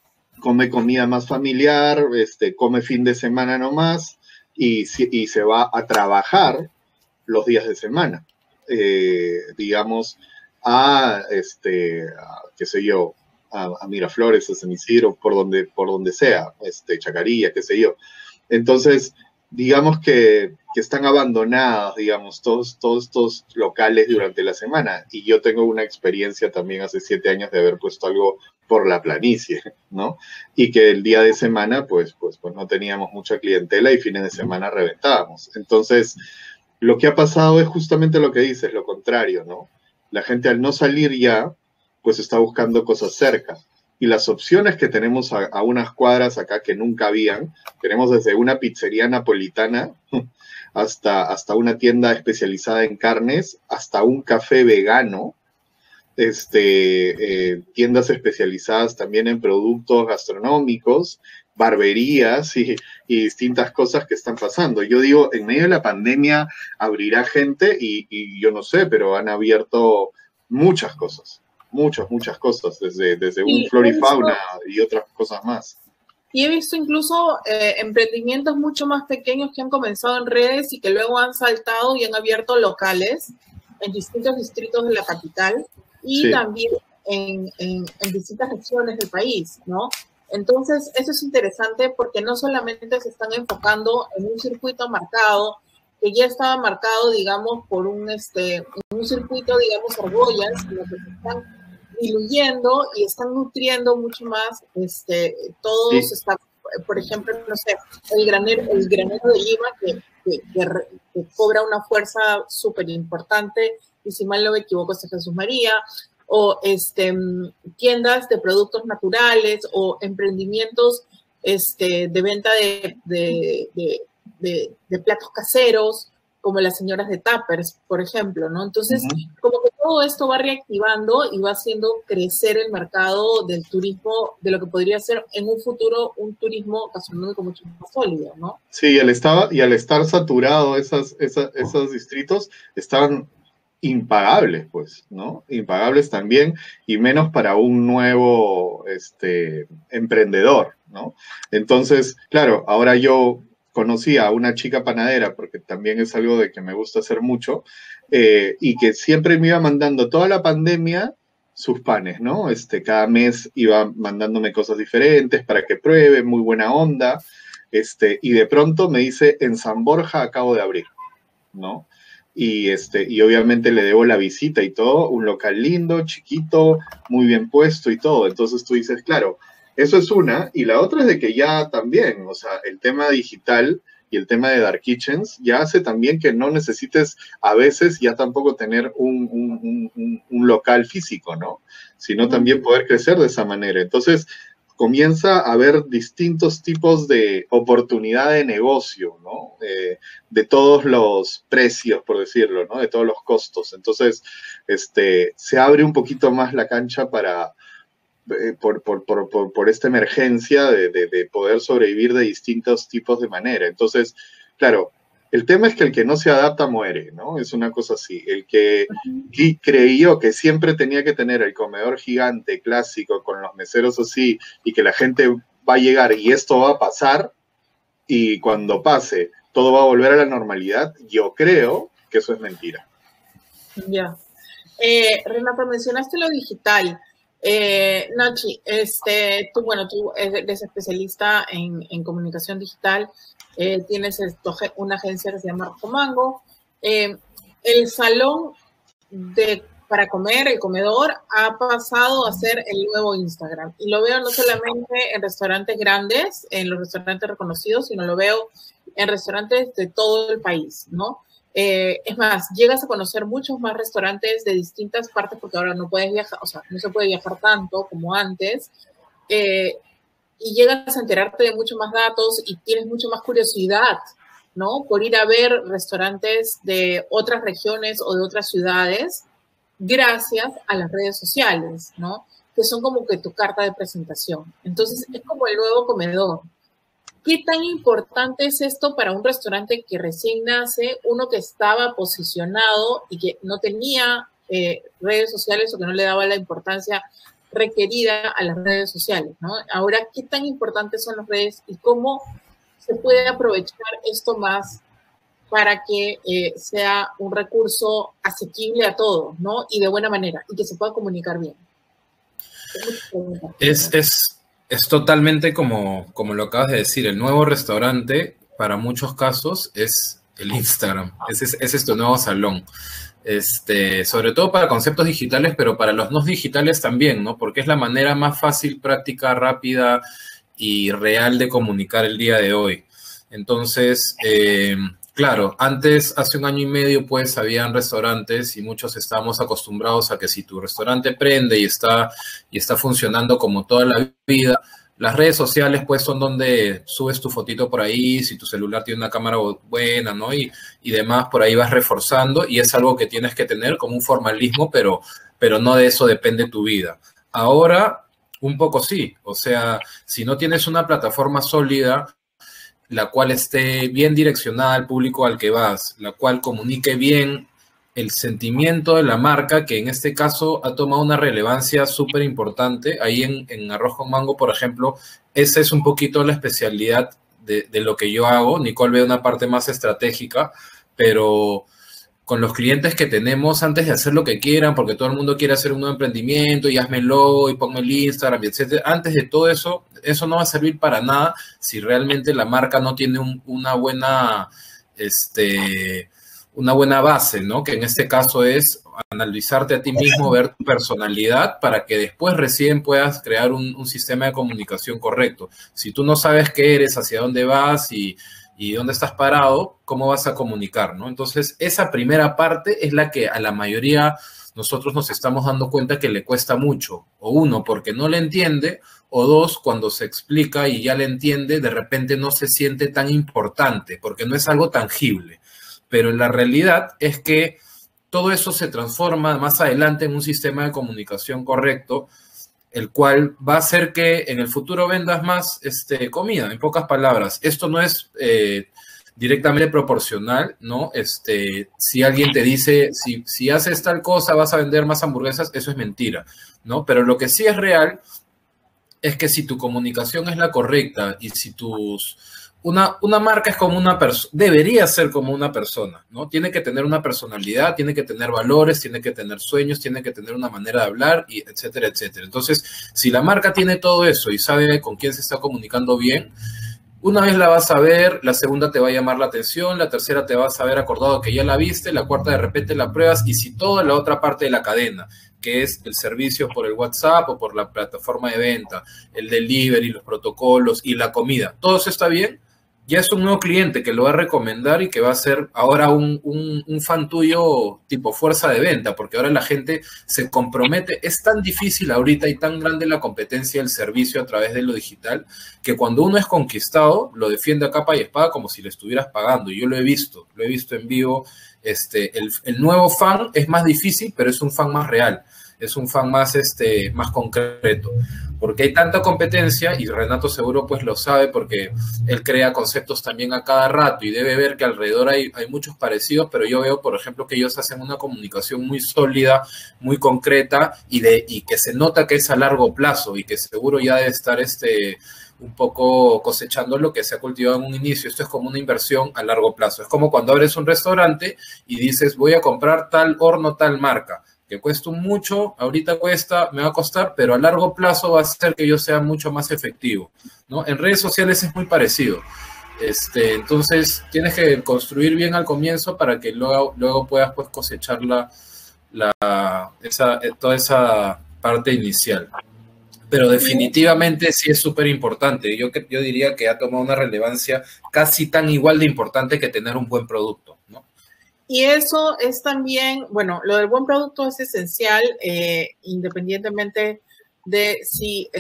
come comida más familiar, este, come fin de semana nomás y, y se va a trabajar los días de semana. Eh, digamos, a, este, a, qué sé yo, a, a Miraflores, a San Isidro, por donde, por donde sea, este, Chacarilla, qué sé yo. Entonces, digamos que, que están abandonados, digamos, todos, todos estos locales durante la semana. Y yo tengo una experiencia también hace siete años de haber puesto algo por la planicie, ¿no? Y que el día de semana, pues, pues, pues no teníamos mucha clientela y fines de semana reventábamos. Entonces, lo que ha pasado es justamente lo que dices, lo contrario, ¿no? La gente al no salir ya, pues está buscando cosas cerca. Y las opciones que tenemos a, a unas cuadras acá que nunca habían, tenemos desde una pizzería napolitana hasta, hasta una tienda especializada en carnes, hasta un café vegano, este, eh, tiendas especializadas también en productos gastronómicos, barberías y, y distintas cosas que están pasando. Yo digo, en medio de la pandemia abrirá gente y, y yo no sé, pero han abierto muchas cosas. Muchas, muchas cosas, desde, desde un florifauna y otras cosas más. Y he visto incluso eh, emprendimientos mucho más pequeños que han comenzado en redes y que luego han saltado y han abierto locales en distintos distritos de la capital y sí. también en, en, en distintas regiones del país, ¿no? Entonces, eso es interesante porque no solamente se están enfocando en un circuito marcado, que ya estaba marcado, digamos, por un, este, un circuito, digamos, argollas, sino que se están diluyendo y están nutriendo mucho más, este, todos sí. están, por ejemplo, no sé, el granero, el granero de Lima, que, que, que, que cobra una fuerza súper importante, y si mal no me equivoco es Jesús María, o este, tiendas de productos naturales, o emprendimientos este, de venta de, de, de, de, de platos caseros, como las señoras de Tappers, por ejemplo, ¿no? Entonces, uh-huh. como que todo esto va reactivando y va haciendo crecer el mercado del turismo, de lo que podría ser en un futuro un turismo gastronómico mucho más sólido, ¿no? Sí, y al estar, y al estar saturado esas, esas, esos distritos, estaban impagables, pues, ¿no? Impagables también, y menos para un nuevo este, emprendedor, ¿no? Entonces, claro, ahora yo conocí a una chica panadera, porque también es algo de que me gusta hacer mucho, eh, y que siempre me iba mandando toda la pandemia sus panes, ¿no? Este, cada mes iba mandándome cosas diferentes para que pruebe, muy buena onda, este, y de pronto me dice, en San Borja acabo de abrir, ¿no? Y, este, y obviamente le debo la visita y todo, un local lindo, chiquito, muy bien puesto y todo. Entonces tú dices, claro, eso es una, y la otra es de que ya también, o sea, el tema digital y el tema de Dark Kitchens ya hace también que no necesites a veces ya tampoco tener un, un, un, un local físico, ¿no? Sino también poder crecer de esa manera. Entonces comienza a haber distintos tipos de oportunidad de negocio, ¿no? Eh, de todos los precios, por decirlo, ¿no? De todos los costos. Entonces, este, se abre un poquito más la cancha para... Por, por, por, por, por esta emergencia de, de, de poder sobrevivir de distintos tipos de manera. Entonces, claro, el tema es que el que no se adapta muere, ¿no? Es una cosa así. El que creyó que siempre tenía que tener el comedor gigante, clásico, con los meseros así, y que la gente va a llegar y esto va a pasar, y cuando pase todo va a volver a la normalidad, yo creo que eso es mentira. Ya. Eh, Renata, mencionaste lo digital. Eh, Nachi, este, tú, bueno, tú eres especialista en, en comunicación digital, eh, tienes esto, una agencia que se llama Rojo Mango. Eh, el salón de, para comer, el comedor, ha pasado a ser el nuevo Instagram. Y lo veo no solamente en restaurantes grandes, en los restaurantes reconocidos, sino lo veo en restaurantes de todo el país, ¿no? Eh, es más, llegas a conocer muchos más restaurantes de distintas partes porque ahora no puedes viajar, o sea, no se puede viajar tanto como antes, eh, y llegas a enterarte de muchos más datos y tienes mucho más curiosidad, ¿no? Por ir a ver restaurantes de otras regiones o de otras ciudades gracias a las redes sociales, ¿no? Que son como que tu carta de presentación. Entonces, es como el nuevo comedor. ¿Qué tan importante es esto para un restaurante que recién nace, uno que estaba posicionado y que no tenía eh, redes sociales o que no le daba la importancia requerida a las redes sociales, ¿no? Ahora, ¿qué tan importantes son las redes y cómo se puede aprovechar esto más para que eh, sea un recurso asequible a todos, ¿no? Y de buena manera, y que se pueda comunicar bien? Es... es... Es totalmente como, como lo acabas de decir, el nuevo restaurante para muchos casos es el Instagram, ese es, ese es tu nuevo salón, este, sobre todo para conceptos digitales, pero para los no digitales también, ¿no? Porque es la manera más fácil, práctica, rápida y real de comunicar el día de hoy. Entonces, eh, claro, antes, hace un año y medio, pues, habían restaurantes y muchos estábamos acostumbrados a que si tu restaurante prende y está, y está funcionando como toda la vida, las redes sociales, pues, son donde subes tu fotito por ahí, si tu celular tiene una cámara buena, ¿no? Y, y demás, por ahí vas reforzando y es algo que tienes que tener como un formalismo, pero, pero no de eso depende tu vida. Ahora, un poco sí, o sea, si no tienes una plataforma sólida, la cual esté bien direccionada al público al que vas, la cual comunique bien el sentimiento de la marca, que en este caso ha tomado una relevancia súper importante. Ahí en, en Arroz con Mango, por ejemplo, esa es un poquito la especialidad de, de lo que yo hago. Nicole ve una parte más estratégica, pero con los clientes que tenemos, antes de hacer lo que quieran, porque todo el mundo quiere hacer un nuevo emprendimiento y hazme el logo y ponme el Instagram, etcétera. Antes de todo eso, eso no va a servir para nada si realmente la marca no tiene un, una buena, este, una buena base, ¿no? Que en este caso es analizarte a ti mismo, ver tu personalidad para que después recién puedas crear un, un sistema de comunicación correcto. Si tú no sabes qué eres, hacia dónde vas y y dónde estás parado, ¿cómo vas a comunicar, ¿no? Entonces, esa primera parte es la que a la mayoría nosotros nos estamos dando cuenta que le cuesta mucho. O uno, porque no le entiende, o dos, cuando se explica y ya le entiende, de repente no se siente tan importante, porque no es algo tangible. Pero la realidad es que todo eso se transforma más adelante en un sistema de comunicación correcto, el cual va a hacer que en el futuro vendas más este, comida, en pocas palabras. Esto no es eh, directamente proporcional, ¿no? Este, si alguien te dice, si, si haces tal cosa vas a vender más hamburguesas, eso es mentira, ¿no? Pero lo que sí es real es que si tu comunicación es la correcta y si tus... Una, una marca es como una persona, debería ser como una persona, ¿no? Tiene que tener una personalidad, tiene que tener valores, tiene que tener sueños, tiene que tener una manera de hablar, y etcétera, etcétera. Entonces, si la marca tiene todo eso y sabe con quién se está comunicando bien, una vez la vas a ver, la segunda te va a llamar la atención, la tercera te vas a ver acordado que ya la viste, la cuarta de repente la pruebas, y si toda la otra parte de la cadena, que es el servicio por el WhatsApp o por la plataforma de venta, el delivery, los protocolos y la comida, todo eso está bien, ya es un nuevo cliente que lo va a recomendar y que va a ser ahora un, un, un fan tuyo tipo fuerza de venta, porque ahora la gente se compromete. Es tan difícil ahorita y tan grande la competencia del servicio a través de lo digital, que cuando uno es conquistado, lo defiende a capa y espada como si le estuvieras pagando. Yo lo he visto, lo he visto en vivo. Este, el, el nuevo fan es más difícil, pero es un fan más real. Es un fan más, este, más concreto, porque hay tanta competencia, y Renato seguro pues lo sabe porque él crea conceptos también a cada rato y debe ver que alrededor hay, hay muchos parecidos, pero yo veo, por ejemplo, que ellos hacen una comunicación muy sólida, muy concreta y, de, y que se nota que es a largo plazo y que seguro ya debe estar este, un poco cosechando lo que se ha cultivado en un inicio. Esto es como una inversión a largo plazo. Es como cuando abres un restaurante y dices, voy a comprar tal horno, tal marca, que cuesta mucho, ahorita cuesta, me va a costar, pero a largo plazo va a hacer que yo sea mucho más efectivo, ¿no? En redes sociales es muy parecido. Este, entonces, tienes que construir bien al comienzo para que luego, luego puedas pues, cosechar la, la, esa, toda esa parte inicial. Pero definitivamente sí es súper importante. Yo, yo diría que ha tomado una relevancia casi tan igual de importante que tener un buen producto, ¿no? Y eso es también, bueno, lo del buen producto es esencial, eh, independientemente de si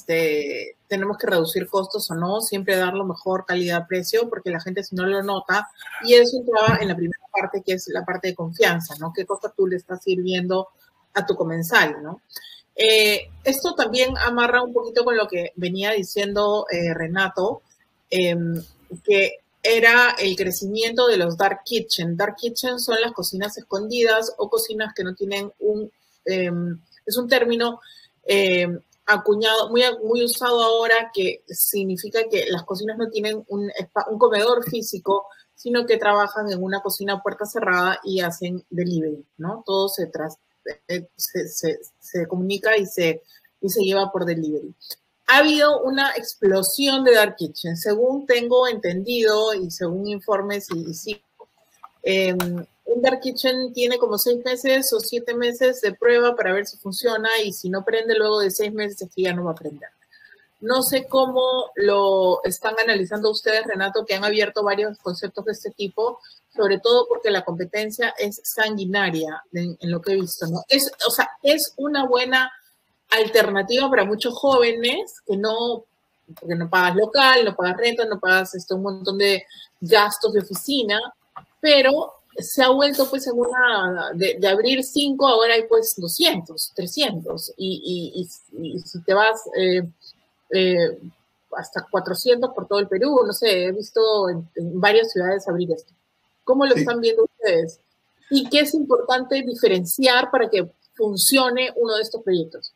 este, tenemos que reducir costos o no, siempre dar lo mejor calidad-precio, porque la gente si no lo nota, y eso entraba en la primera parte, que es la parte de confianza, ¿no? ¿Qué cosa tú le estás sirviendo a tu comensal, ¿no? Eh, esto también amarra un poquito con lo que venía diciendo eh, Renato, eh, que era el crecimiento de los dark kitchen. Dark kitchen son las cocinas escondidas o cocinas que no tienen un, eh, es un término eh, acuñado, muy, muy usado ahora, que significa que las cocinas no tienen un, un comedor físico, sino que trabajan en una cocina puerta cerrada y hacen delivery, ¿no? Todo se, tras, eh, se, se, se comunica y se, y se lleva por delivery. Ha habido una explosión de dark kitchen, según tengo entendido y según informes y, y sí. Eh, un dark kitchen tiene como seis meses o siete meses de prueba para ver si funciona, y si no prende luego de seis meses es que ya no va a prender. No sé cómo lo están analizando ustedes, Renato, que han abierto varios conceptos de este tipo, sobre todo porque la competencia es sanguinaria en, en lo que he visto, ¿no? Es, o sea, es una buena alternativa para muchos jóvenes que no, porque no pagas local, no pagas renta, no pagas esto, un montón de gastos de oficina, pero se ha vuelto pues en una, de, de abrir cinco, ahora hay pues doscientos, trescientos, y, y, y, y si te vas eh, eh, hasta cuatrocientos por todo el Perú, no sé, he visto en, en varias ciudades abrir esto. ¿Cómo lo sí. están viendo ustedes? ¿Y qué es importante diferenciar para que funcione uno de estos proyectos?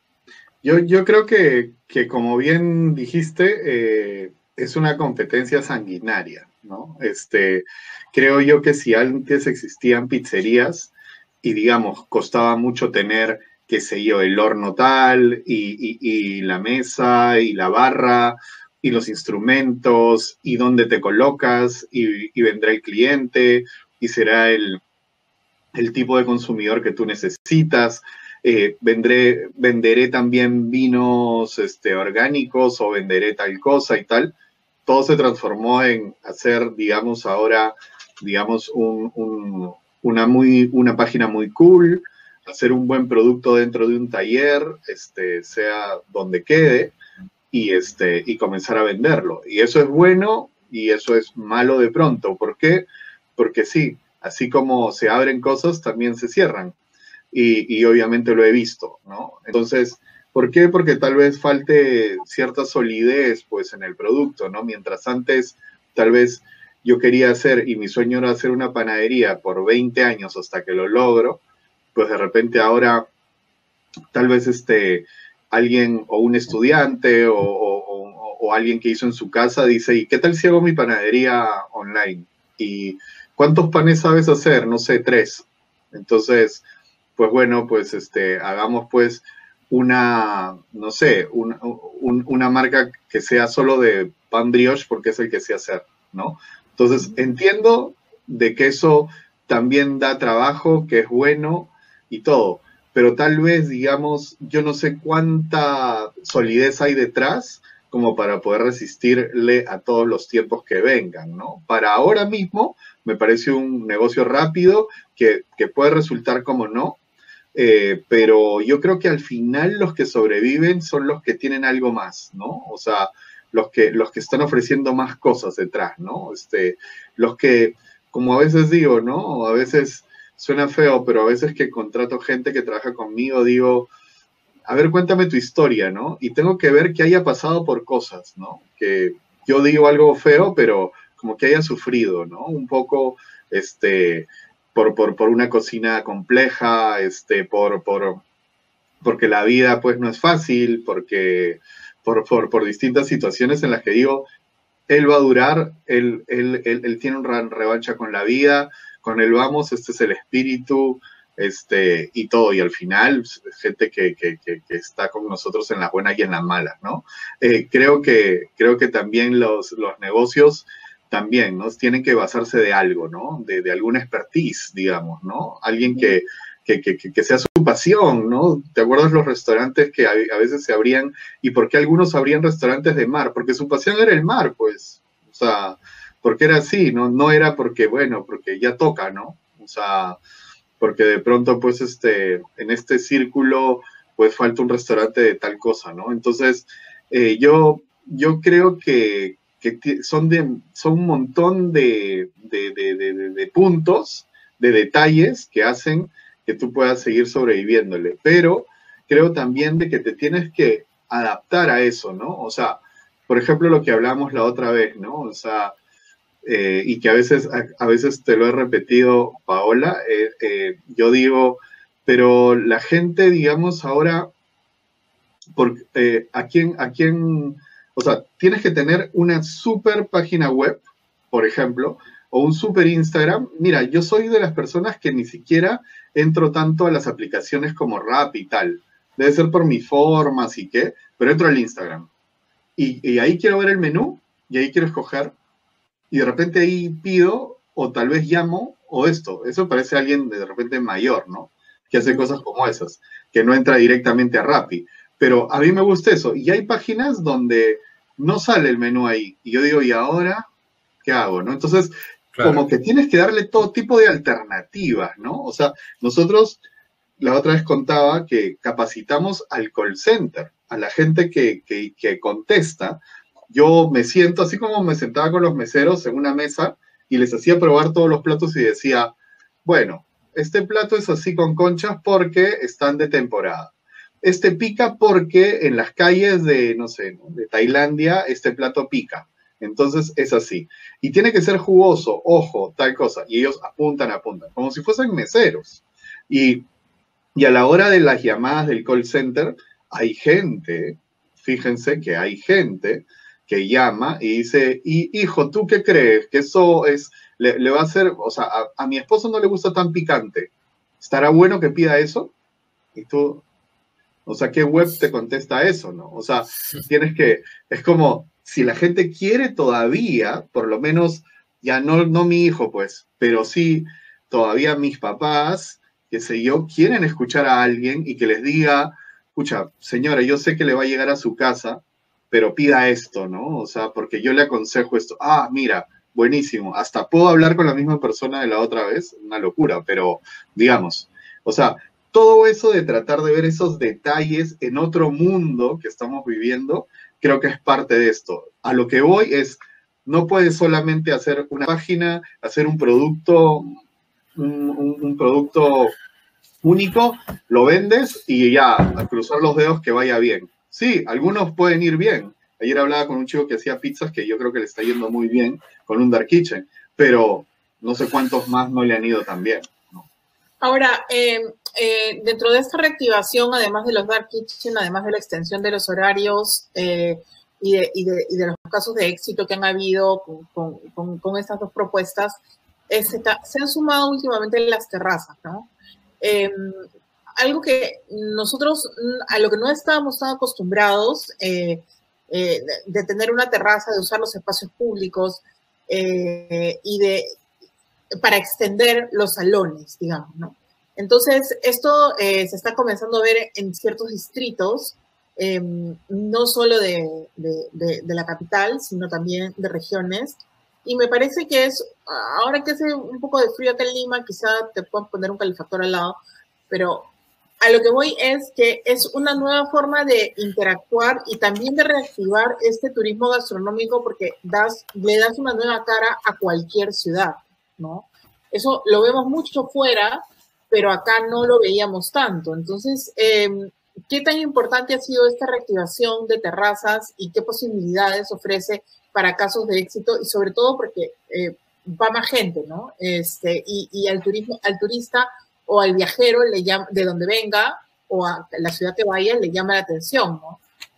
Yo, yo creo que, que, como bien dijiste, eh, es una competencia sanguinaria, ¿no? Este, creo yo que si antes existían pizzerías y, digamos, costaba mucho tener, qué sé yo, el horno tal y, y, y la mesa y la barra y los instrumentos y dónde te colocas y, y vendrá el cliente y será el, el tipo de consumidor que tú necesitas. Eh, vendré, venderé también vinos este, orgánicos o venderé tal cosa y tal. todo se transformó en hacer, digamos, ahora, digamos, un, un, una, muy, una página muy cool, hacer un buen producto dentro de un taller, este, sea donde quede, y, este, y comenzar a venderlo. Y eso es bueno y eso es malo de pronto. ¿Por qué? Porque sí, así como se abren cosas, también se cierran. Y, y obviamente lo he visto, ¿no? Entonces, ¿por qué? Porque tal vez falte cierta solidez, pues, en el producto, ¿no? Mientras antes, tal vez yo quería hacer, y mi sueño era hacer una panadería por veinte años hasta que lo logro, pues de repente ahora, tal vez este, alguien, o un estudiante, o, o, o, o alguien que hizo en su casa, dice, ¿y qué tal si hago mi panadería online? ¿Y cuántos panes sabes hacer? No sé, tres. Entonces, pues bueno, pues este, hagamos pues una, no sé, una, un, una marca que sea solo de pan brioche porque es el que sé hacer, ¿no? Entonces, entiendo de que eso también da trabajo, que es bueno y todo, pero tal vez, digamos, yo no sé cuánta solidez hay detrás como para poder resistirle a todos los tiempos que vengan, ¿no? Para ahora mismo me parece un negocio rápido que, que puede resultar como no, eh, pero yo creo que al final los que sobreviven son los que tienen algo más, ¿no? O sea, los que, los que están ofreciendo más cosas detrás, ¿no? Este, los que, como a veces digo, ¿no? A veces suena feo, pero a veces que contrato gente que trabaja conmigo, digo, a ver, cuéntame tu historia, ¿no? Y tengo que ver que haya pasado por cosas, ¿no? Que yo digo algo feo, pero como que haya sufrido, ¿no? Un poco, este, por, por, por una cocina compleja, este, por, por, porque la vida, pues, no es fácil, porque, por, por, por distintas situaciones en las que digo, él va a durar, él, él, él, él tiene una revancha con la vida, con él vamos, este es el espíritu, este, y todo, y al final, gente que, que, que, que está con nosotros en las buenas y en las malas, ¿no? Eh, creo que, creo que también los, los negocios también, ¿no? Tienen que basarse de algo, ¿no? De, de alguna expertise, digamos, ¿no? Alguien que, que, que, que sea su pasión, ¿no? ¿Te acuerdas los restaurantes que a, a veces se abrían? ¿Y por qué algunos abrían restaurantes de mar? Porque su pasión era el mar, pues. O sea, porque era así, ¿no? No era porque, bueno, porque ya toca, ¿no? O sea, porque de pronto, pues, este, en este círculo, pues, falta un restaurante de tal cosa, ¿no? Entonces, eh, yo, yo creo que, que son, de, son un montón de, de, de, de, de puntos, de detalles que hacen que tú puedas seguir sobreviviéndole. Pero creo también de que te tienes que adaptar a eso, ¿no? O sea, por ejemplo, lo que hablamos la otra vez, ¿no? O sea, eh, y que a veces, a, a veces te lo he repetido, Paola, eh, eh, yo digo, pero la gente, digamos, ahora, por, eh, ¿a quién, a quién, o sea, tienes que tener una super página web, por ejemplo, o un super Instagram? Mira, yo soy de las personas que ni siquiera entro tanto a las aplicaciones como Rap y tal. Debe ser por mi forma, así que, pero entro al Instagram. Y, y ahí quiero ver el menú, y ahí quiero escoger, y de repente ahí pido, o tal vez llamo, o esto. Eso parece alguien de repente mayor, ¿no? Que hace cosas como esas, que no entra directamente a Rappi. Pero a mí me gusta eso. Y hay páginas donde no sale el menú ahí. Y yo digo, ¿y ahora qué hago, no? Entonces, claro, como que tienes que darle todo tipo de alternativas, ¿no? O sea, nosotros la otra vez contaba que capacitamos al call center, a la gente que, que, que contesta. Yo me siento, así como me sentaba con los meseros en una mesa y les hacía probar todos los platos y decía, bueno, este plato es así con conchas porque están de temporada. Este pica porque en las calles de, no sé, de Tailandia, este plato pica. Entonces es así. Y tiene que ser jugoso, ojo, tal cosa. Y ellos apuntan, apuntan, como si fuesen meseros. Y, y a la hora de las llamadas del call center, hay gente, fíjense que hay gente que llama y dice, y, hijo, ¿tú qué crees? Que eso es, le, le va a hacer, o sea, a, a mi esposo no le gusta tan picante. ¿Estará bueno que pida eso? Y tú, o sea, ¿qué web te contesta eso, no? O sea, tienes que, es como, si la gente quiere todavía, por lo menos, ya no, no mi hijo, pues, pero sí, todavía mis papás, qué sé yo, quieren escuchar a alguien y que les diga, escucha, señora, yo sé que le va a llegar a su casa, pero pida esto, ¿no? O sea, porque yo le aconsejo esto. Ah, mira, buenísimo. Hasta puedo hablar con la misma persona de la otra vez. Una locura, pero digamos, o sea, todo eso de tratar de ver esos detalles en otro mundo que estamos viviendo, creo que es parte de esto. A lo que voy es, no puedes solamente hacer una página, hacer un producto, un, un, un producto único, lo vendes y ya, a cruzar los dedos que vaya bien. Sí, algunos pueden ir bien. Ayer hablaba con un chico que hacía pizzas que yo creo que le está yendo muy bien con un dark kitchen, pero no sé cuántos más no le han ido tan bien, ¿no? Ahora, eh, eh, dentro de esta reactivación, además de los dark kitchen, además de la extensión de los horarios eh, y, de, y, de, y de los casos de éxito que han habido con, con, con estas dos propuestas, eh, se, se han sumado últimamente las terrazas, ¿no? Eh, algo que nosotros, a lo que no estábamos tan acostumbrados, eh, eh, de, de tener una terraza, de usar los espacios públicos eh, y de para extender los salones, digamos, ¿no? Entonces, esto eh, se está comenzando a ver en ciertos distritos, eh, no solo de, de, de, de la capital, sino también de regiones. Y me parece que es, ahora que hace un poco de frío acá en Lima, quizá te puedan poner un calefactor al lado, pero a lo que voy es que es una nueva forma de interactuar y también de reactivar este turismo gastronómico porque das, le das una nueva cara a cualquier ciudad, ¿no? Eso lo vemos mucho fuera, pero acá no lo veíamos tanto. Entonces, eh, ¿qué tan importante ha sido esta reactivación de terrazas y qué posibilidades ofrece para casos de éxito? Y sobre todo porque eh, va más gente, ¿no? Este, y, y al, turismo, al turista o al viajero, le llama, de donde venga, o a la ciudad que vaya, le llama la atención, ¿no?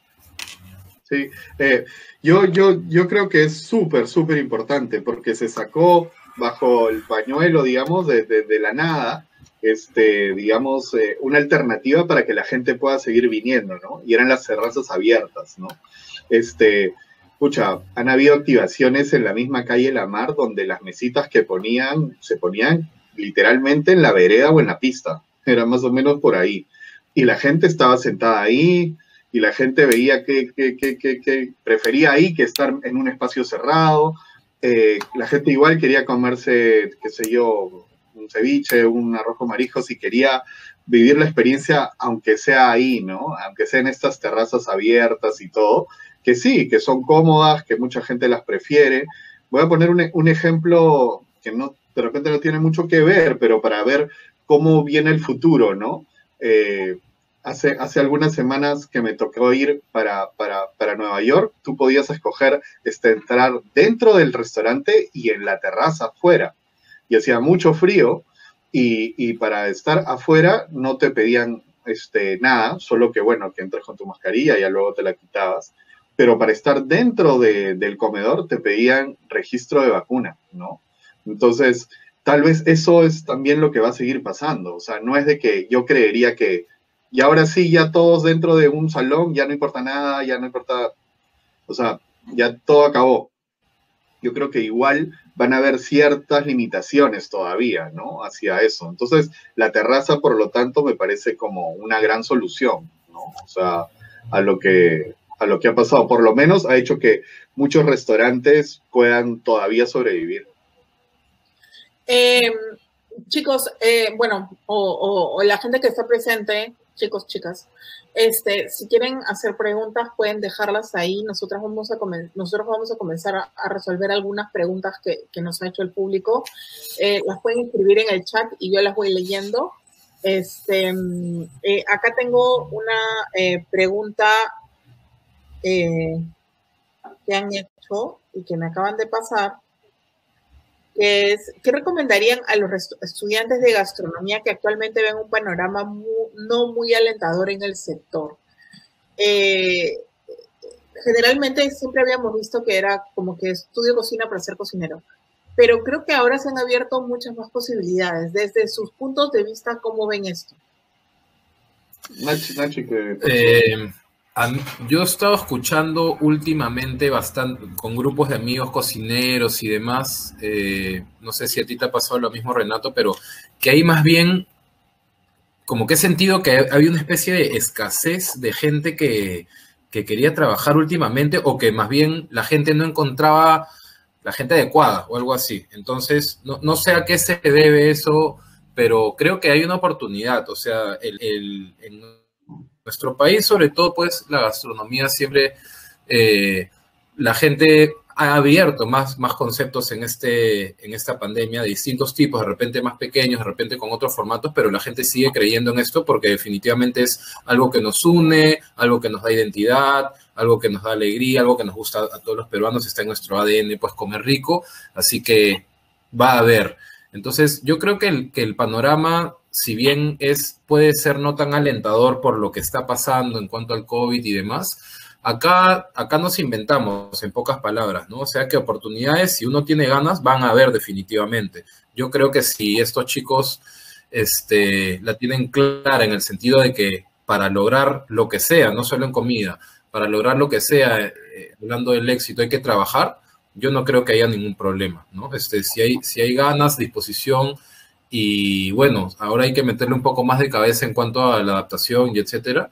Sí, eh, yo, yo, yo creo que es súper, súper importante porque se sacó bajo el pañuelo, digamos, de, de, de la nada, este, digamos, eh, una alternativa para que la gente pueda seguir viniendo, ¿no? Y eran las terrazas abiertas, ¿no? Este, escucha, han habido activaciones en la misma calle La Mar donde las mesitas que ponían, se ponían literalmente en la vereda o en la pista, era más o menos por ahí. Y la gente estaba sentada ahí, y la gente veía que, que, que, que, que prefería ahí que estar en un espacio cerrado. Eh, la gente igual quería comerse, qué sé yo, un ceviche, un arroz con mariscos y quería vivir la experiencia aunque sea ahí, ¿no? Aunque sea en estas terrazas abiertas y todo, que sí, que son cómodas, que mucha gente las prefiere. Voy a poner un, un ejemplo que no, de repente no tiene mucho que ver, pero para ver cómo viene el futuro, ¿no? Eh, Hace, hace algunas semanas que me tocó ir para, para, para Nueva York, tú podías escoger este, entrar dentro del restaurante y en la terraza afuera. Y hacía mucho frío y, y para estar afuera no te pedían este, nada, solo que, bueno, que entres con tu mascarilla y ya luego te la quitabas. Pero para estar dentro de, del comedor te pedían registro de vacuna, ¿no? Entonces, tal vez eso es también lo que va a seguir pasando. O sea, no es de que yo creería que y ahora sí, ya todos dentro de un salón, ya no importa nada, ya no importa, o sea, ya todo acabó. Yo creo que igual van a haber ciertas limitaciones todavía, ¿no? Hacia eso. Entonces, la terraza, por lo tanto, me parece como una gran solución, ¿no? O sea, a lo que, a lo que ha pasado. Por lo menos ha hecho que muchos restaurantes puedan todavía sobrevivir. Eh, chicos, eh, bueno, o, o, o la gente que está presente, chicos, chicas, este, si quieren hacer preguntas, pueden dejarlas ahí. Nosotros vamos a, nosotros vamos a comenzar a, a resolver algunas preguntas que, que nos ha hecho el público. Eh, las pueden escribir en el chat y yo las voy leyendo. Este, eh, acá tengo una eh, pregunta eh, que han hecho y que me acaban de pasar. Es, ¿qué recomendarían a los estudiantes de gastronomía que actualmente ven un panorama muy, no muy alentador en el sector? Eh, generalmente siempre habíamos visto que era como que estudio cocina para ser cocinero, pero creo que ahora se han abierto muchas más posibilidades. Desde sus puntos de vista, ¿cómo ven esto? Nachi, Nachi, que... Eh, yo he estado escuchando últimamente bastante con grupos de amigos cocineros y demás, eh, no sé si a ti te ha pasado lo mismo, Renato, pero que hay más bien como que he sentido que había una especie de escasez de gente que, que quería trabajar últimamente o que más bien la gente no encontraba la gente adecuada o algo así. Entonces, no, no sé a qué se debe eso, pero creo que hay una oportunidad. O sea, el, el, en nuestro país, sobre todo, pues, la gastronomía siempre, eh, la gente ha abierto más, más conceptos en, este, en esta pandemia de distintos tipos, de repente más pequeños, de repente con otros formatos, pero la gente sigue creyendo en esto porque definitivamente es algo que nos une, algo que nos da identidad, algo que nos da alegría, algo que nos gusta a todos los peruanos, está en nuestro A D N, pues comer rico, así que va a haber. Entonces, yo creo que el, que el panorama, si bien es, puede ser no tan alentador por lo que está pasando en cuanto al COVID y demás, Acá, acá nos inventamos, en pocas palabras, ¿no? O sea que oportunidades, si uno tiene ganas, van a haber definitivamente. Yo creo que si estos chicos este, la tienen clara en el sentido de que para lograr lo que sea, no solo en comida, para lograr lo que sea, eh, hablando del éxito, hay que trabajar, yo no creo que haya ningún problema, ¿no? Este, si hay, si hay ganas, disposición, y bueno, ahora hay que meterle un poco más de cabeza en cuanto a la adaptación y etcétera.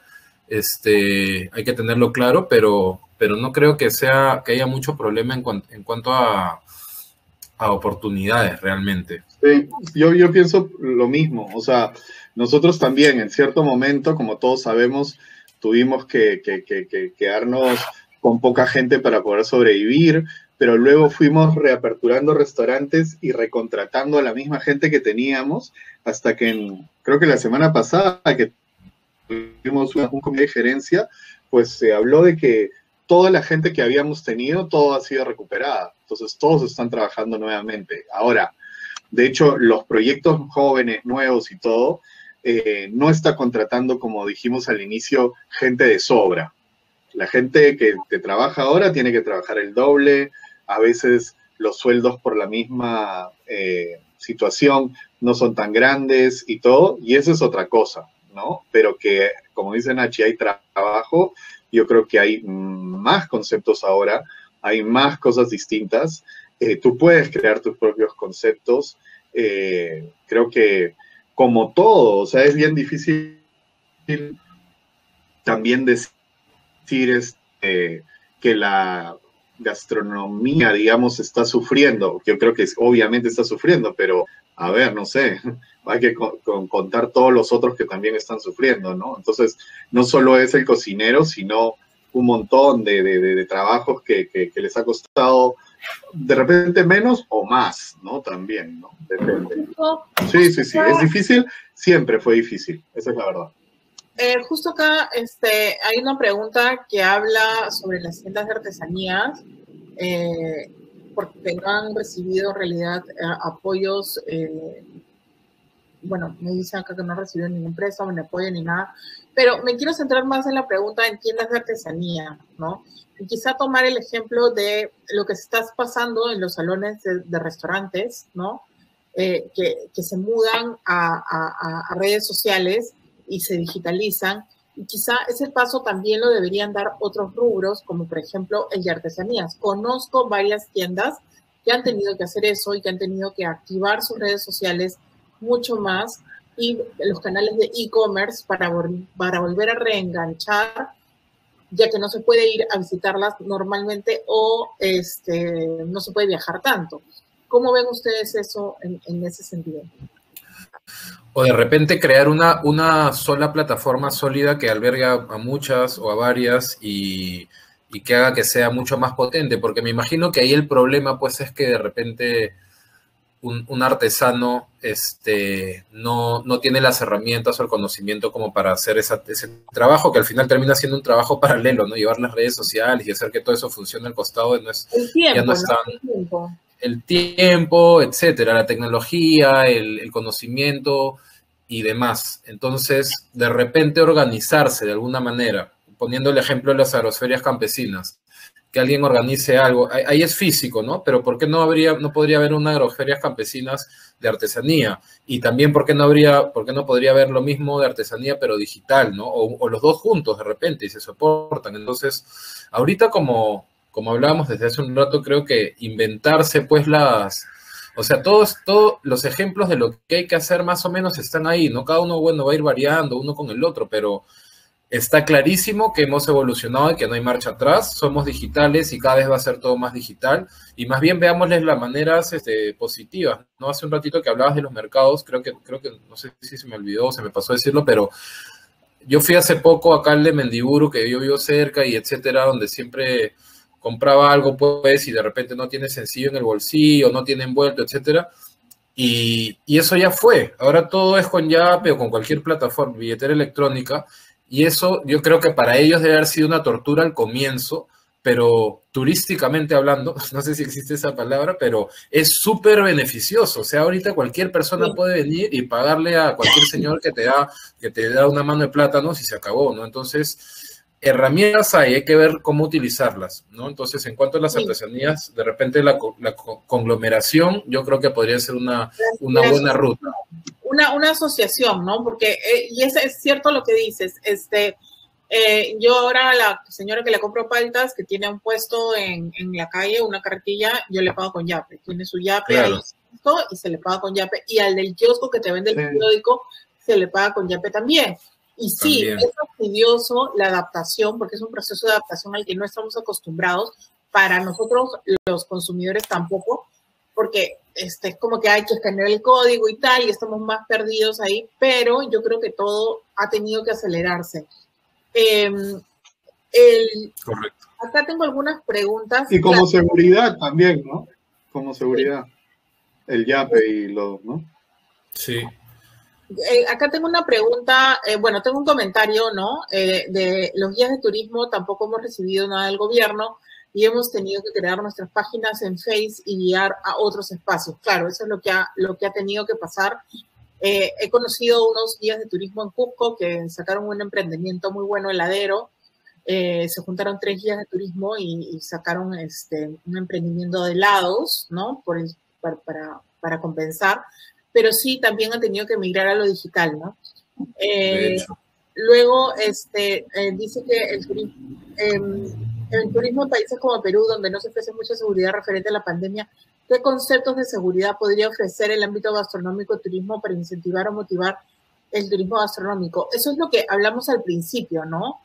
Este, hay que tenerlo claro, pero, pero no creo que sea que haya mucho problema en, cuan, en cuanto a, a oportunidades realmente. Sí, yo, yo pienso lo mismo. O sea, nosotros también en cierto momento, como todos sabemos, tuvimos que, que, que, que quedarnos con poca gente para poder sobrevivir, pero luego fuimos reaperturando restaurantes y recontratando a la misma gente que teníamos, hasta que en, creo que la semana pasada que tuvimos un comité de gerencia, pues se habló de que toda la gente que habíamos tenido, todo ha sido recuperada. Entonces, todos están trabajando nuevamente. Ahora, de hecho, los proyectos jóvenes, nuevos y todo, eh, no está contratando, como dijimos al inicio, gente de sobra. La gente que, que trabaja ahora tiene que trabajar el doble. A veces los sueldos por la misma eh, situación no son tan grandes y todo, y eso es otra cosa, ¿no? Pero que, como dice Nachi, hay trabajo, yo creo que hay más conceptos ahora, hay más cosas distintas, eh, tú puedes crear tus propios conceptos, eh, creo que como todo, o sea, es bien difícil también decir este, que la gastronomía, digamos, está sufriendo, yo creo que obviamente está sufriendo, pero a ver, no sé, hay que con, con contar todos los otros que también están sufriendo, ¿no? Entonces, no solo es el cocinero, sino un montón de, de, de, de trabajos que, que, que les ha costado de repente menos o más, ¿no? También, ¿no? Depende. Sí, sí, sí, es difícil, siempre fue difícil, esa es la verdad. Eh, justo acá este, hay una pregunta que habla sobre las tiendas de artesanías, eh, porque no han recibido en realidad eh, apoyos, eh, bueno, me dicen acá que no han recibido ningún préstamo, ni apoyo, ni nada, pero me quiero centrar más en la pregunta en tiendas de artesanía, ¿no? Y quizá tomar el ejemplo de lo que se está pasando en los salones de, de restaurantes, ¿no? Eh, que, que se mudan a, a, a redes sociales y se digitalizan, y quizá ese paso también lo deberían dar otros rubros, como por ejemplo el de artesanías. Conozco varias tiendas que han tenido que hacer eso y que han tenido que activar sus redes sociales mucho más y los canales de e-commerce para, para volver a reenganchar, ya que no se puede ir a visitarlas normalmente o este, no se puede viajar tanto. ¿Cómo ven ustedes eso en, en ese sentido? O de repente crear una, una sola plataforma sólida que albergue a muchas o a varias y, y que haga que sea mucho más potente, porque me imagino que ahí el problema pues es que de repente un, un artesano este, no, no tiene las herramientas o el conocimiento como para hacer esa, ese trabajo, que al final termina siendo un trabajo paralelo, ¿no? Llevar las redes sociales y hacer que todo eso funcione al costado no es, el tiempo, ya no es tan... ¿no? El tiempo. El tiempo, etcétera, la tecnología, el, el conocimiento y demás. Entonces, de repente organizarse de alguna manera, poniendo el ejemplo de las agroferias campesinas, que alguien organice algo, ahí, ahí es físico, ¿no? Pero ¿por qué no habría, no podría haber una agroferias campesinas de artesanía? Y también, ¿por qué no habría, por qué no podría haber lo mismo de artesanía, pero digital, ¿no? O, o los dos juntos de repente y se soportan. Entonces, ahorita como... como hablábamos desde hace un rato, creo que inventarse pues las, o sea, todos, todos los ejemplos de lo que hay que hacer más o menos están ahí, ¿no? Cada uno, bueno, va a ir variando uno con el otro, pero está clarísimo que hemos evolucionado y que no hay marcha atrás, somos digitales y cada vez va a ser todo más digital, y más bien veámosles las maneras este, positivas, ¿no? Hace un ratito que hablabas de los mercados, creo que, creo que, no sé si se me olvidó, se me pasó decirlo, pero yo fui hace poco acá al de Mendiburu, que yo vivo cerca y etcétera, donde siempre compraba algo, pues, y de repente no tiene sencillo en el bolsillo, no tiene envuelto, etcétera, y, y eso ya fue. Ahora todo es con Yape o con cualquier plataforma, billetera electrónica, y eso yo creo que para ellos debe haber sido una tortura al comienzo, pero turísticamente hablando, no sé si existe esa palabra, pero es súper beneficioso. O sea, ahorita cualquier persona Sí. puede venir y pagarle a cualquier señor que te da, que te da una mano de plátanos y se acabó, ¿no? Entonces, herramientas hay, hay que ver cómo utilizarlas, ¿no? Entonces, en cuanto a las Sí. artesanías, de repente la, co- la co- conglomeración, yo creo que podría ser una, una La- buena ruta. Una, una asociación, ¿no? Porque, eh, y es, es cierto lo que dices, este, eh, yo ahora a la señora que le compro paltas, que tiene un puesto en, en la calle, una carretilla, yo le pago con Yape, tiene su Yape Claro. ahí y se le paga con Yape, y al del kiosco que te vende el Sí. periódico, se le paga con Yape también. Y sí, También. es fastidioso la adaptación, porque es un proceso de adaptación al que no estamos acostumbrados, para nosotros los consumidores tampoco, porque este, es como que hay que escanear el código y tal, y estamos más perdidos ahí, pero yo creo que todo ha tenido que acelerarse. Eh, el, Correcto. acá tengo algunas preguntas. Y como Claro, seguridad también, ¿no? Como seguridad. El Yape y lo, ¿no? Sí. eh, acá tengo una pregunta, eh, bueno, tengo un comentario, ¿no? Eh, de los guías de turismo tampoco hemos recibido nada del gobierno y hemos tenido que crear nuestras páginas en Face y guiar a otros espacios. Claro, eso es lo que ha, lo que ha tenido que pasar. Eh, he conocido unos guías de turismo en Cusco que sacaron un emprendimiento muy bueno, heladero. Eh, se juntaron tres guías de turismo y, y sacaron este, un emprendimiento de helados, ¿no? Por el, para, para, para compensar. Pero sí, también han tenido que migrar a lo digital, ¿no? Eh, De hecho. Luego, este, eh, dice que el turismo, eh, el turismo en países como Perú, donde no se ofrece mucha seguridad referente a la pandemia, ¿qué conceptos de seguridad podría ofrecer el ámbito gastronómico y turismo para incentivar o motivar el turismo gastronómico? Eso es lo que hablamos al principio, ¿no?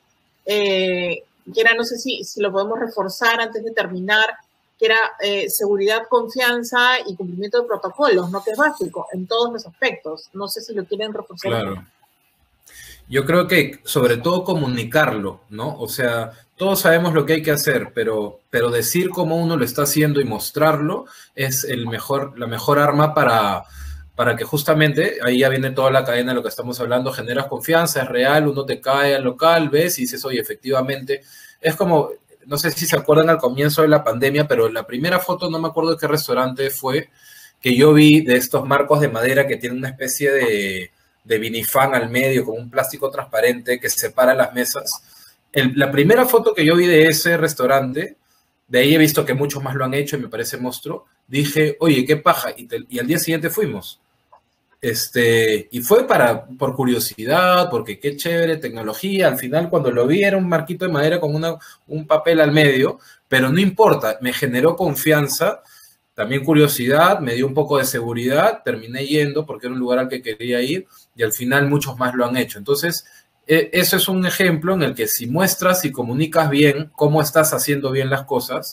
Eh, que era, no sé si, si lo podemos reforzar antes de terminar, que era eh, seguridad, confianza y cumplimiento de protocolos, ¿no? Que es básico en todos los aspectos. No sé si lo quieren reforzar. Claro. Yo creo que sobre todo comunicarlo, ¿no? O sea, todos sabemos lo que hay que hacer, pero, pero decir cómo uno lo está haciendo y mostrarlo es el mejor, la mejor arma para, para que justamente, ahí ya viene toda la cadena de lo que estamos hablando, generas confianza, es real, uno te cae al local, ves y dices, oye, efectivamente, es como, no sé si se acuerdan al comienzo de la pandemia, pero la primera foto, no me acuerdo de qué restaurante fue, que yo vi de estos marcos de madera que tienen una especie de de vinifán al medio con un plástico transparente que separa las mesas. El, la primera foto que yo vi de ese restaurante, de ahí he visto que muchos más lo han hecho y me parece monstruo, dije, oye, qué paja, y, te, y al día siguiente fuimos. Este, y fue para, por curiosidad, porque qué chévere tecnología, al final cuando lo vi era un marquito de madera con una, un papel al medio, pero no importa, me generó confianza, también curiosidad, me dio un poco de seguridad, terminé yendo porque era un lugar al que quería ir y al final muchos más lo han hecho. Entonces, eh, eso es un ejemplo en el que si muestras y comunicas bien cómo estás haciendo bien las cosas,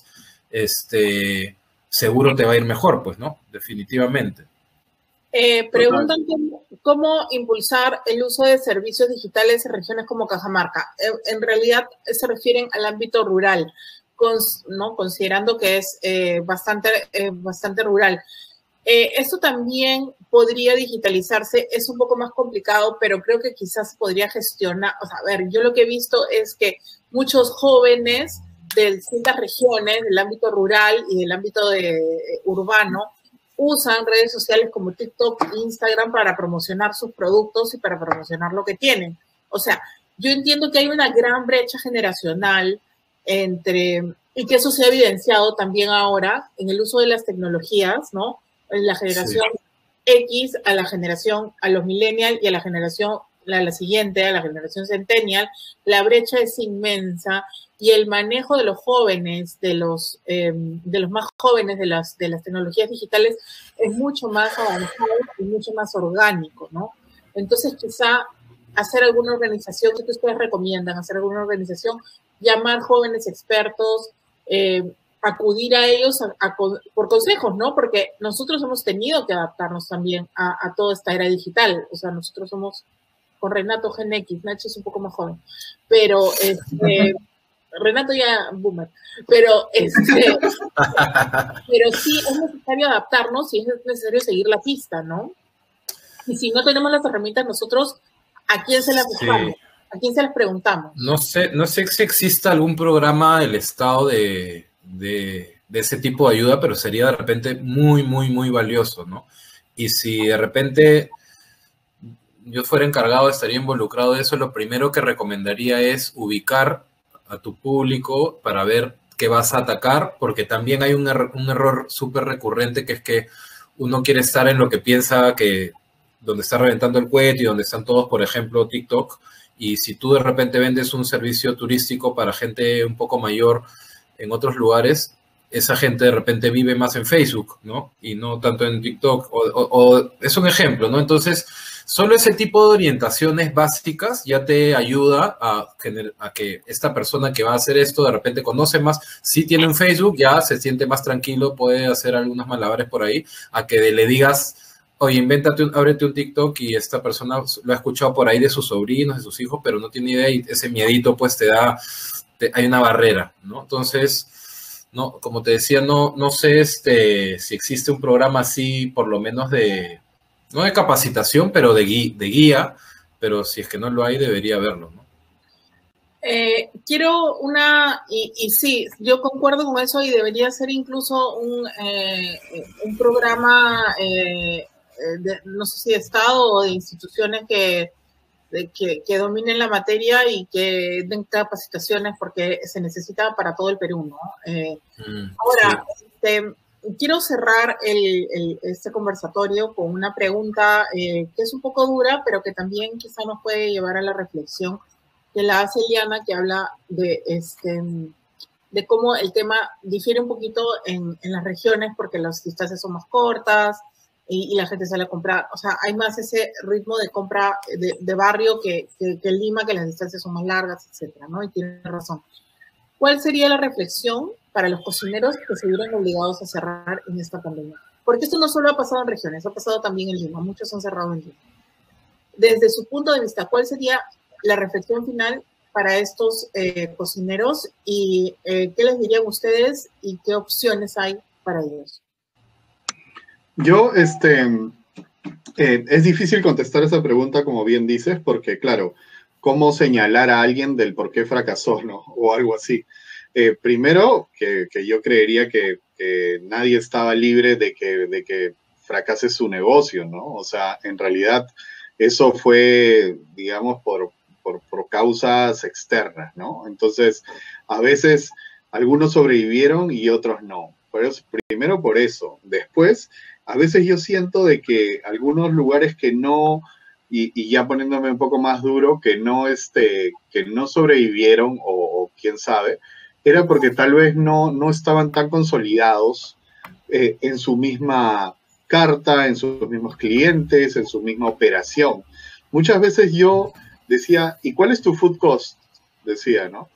este, seguro te va a ir mejor, pues, ¿no? Definitivamente. Eh, preguntan cómo, cómo impulsar el uso de servicios digitales en regiones como Cajamarca. Eh, en realidad se refieren al ámbito rural. Con, ¿no? Considerando que es eh, bastante, eh, bastante rural. Eh, esto también podría digitalizarse, es un poco más complicado, pero creo que quizás podría gestionar, o sea, a ver, yo lo que he visto es que muchos jóvenes de distintas regiones, del ámbito rural y del ámbito de, eh, urbano, usan redes sociales como TikTok e Instagram para promocionar sus productos y para promocionar lo que tienen. O sea, yo entiendo que hay una gran brecha generacional entre, y que eso se ha evidenciado también ahora en el uso de las tecnologías, ¿no? En la generación sí. X a la generación, a los millennials y a la generación, a la siguiente, a la generación centennial, la brecha es inmensa y el manejo de los jóvenes, de los, eh, de los más jóvenes de las, de las tecnologías digitales es mucho más avanzado y mucho más orgánico, ¿no? Entonces quizá hacer alguna organización que ustedes recomiendan, hacer alguna organización, llamar jóvenes expertos, eh, acudir a ellos a, a, por consejos, ¿no? Porque nosotros hemos tenido que adaptarnos también a, a toda esta era digital. O sea, nosotros somos con Renato Gen X, Nacho es un poco más joven, pero este, Renato ya boomer, pero, este, pero sí es necesario adaptarnos y es necesario seguir la pista, ¿no? Y si no tenemos las herramientas nosotros, ¿a quién se las buscamos? Sí. ¿A quién se las preguntamos? No sé, no sé si exista algún programa del Estado de, de, de ese tipo de ayuda, pero sería de repente muy, muy, muy valioso, ¿no? Y si de repente yo fuera encargado, estaría involucrado de eso, lo primero que recomendaría es ubicar a tu público para ver qué vas a atacar, porque también hay un, er un error súper recurrente, que es que uno quiere estar en lo que piensa que donde está reventando el cohete y donde están todos, por ejemplo, TikTok, y si tú de repente vendes un servicio turístico para gente un poco mayor en otros lugares, esa gente de repente vive más en Facebook, ¿no? Y no tanto en TikTok, o, o, o es un ejemplo, ¿no? Entonces, solo ese tipo de orientaciones básicas ya te ayuda a, a que esta persona que va a hacer esto de repente conoce más. Si tiene un Facebook, ya se siente más tranquilo, puede hacer algunos malabares por ahí, a que le digas, oye, invéntate, un, ábrete un TikTok, y esta persona lo ha escuchado por ahí de sus sobrinos, de sus hijos, pero no tiene idea, y ese miedito pues te da, te, hay una barrera, ¿no? Entonces, no, como te decía, no, no sé este, si existe un programa así, por lo menos de, no de capacitación, pero de, gui, de guía, pero si es que no lo hay, debería haberlo, ¿no? Eh, quiero una, y, y sí, yo concuerdo con eso, y debería ser incluso un, eh, un programa, eh, de, no sé si de Estado o de instituciones que, de, que, que dominen la materia y que den capacitaciones, porque se necesita para todo el Perú, ¿no? Eh, mm, ahora, sí. este, quiero cerrar el, el, este conversatorio con una pregunta eh, que es un poco dura, pero que también quizá nos puede llevar a la reflexión, que la hace Eliana, que habla de, este, de cómo el tema difiere un poquito en, en las regiones, porque las distancias son más cortas y, y la gente sale a comprar. O sea, hay más ese ritmo de compra de, de barrio que, que, que en Lima, que las distancias son más largas, etcétera, ¿no? Y tiene razón. ¿Cuál sería la reflexión para los cocineros que se vieron obligados a cerrar en esta pandemia? Porque esto no solo ha pasado en regiones, ha pasado también en Lima. Muchos han cerrado en Lima. Desde su punto de vista, ¿cuál sería la reflexión final para estos eh, cocineros, y eh, qué les dirían ustedes y qué opciones hay para ellos? Yo, este, eh, es difícil contestar esa pregunta, como bien dices, porque claro, ¿cómo señalar a alguien del por qué fracasó, no? O algo así. Eh, primero, que, que yo creería que, que nadie estaba libre de que, de que fracase su negocio, ¿no? O sea, en realidad eso fue, digamos, por Por, por causas externas, ¿no? Entonces, a veces algunos sobrevivieron y otros no. Pero primero por eso. Después, a veces yo siento de que algunos lugares que no, y, y ya poniéndome un poco más duro, que no, este, que no sobrevivieron, o, o quién sabe, era porque tal vez no, no estaban tan consolidados eh, en su misma carta, en sus mismos clientes, en su misma operación. Muchas veces yo decía, ¿y cuál es tu food cost? Decía, ¿no?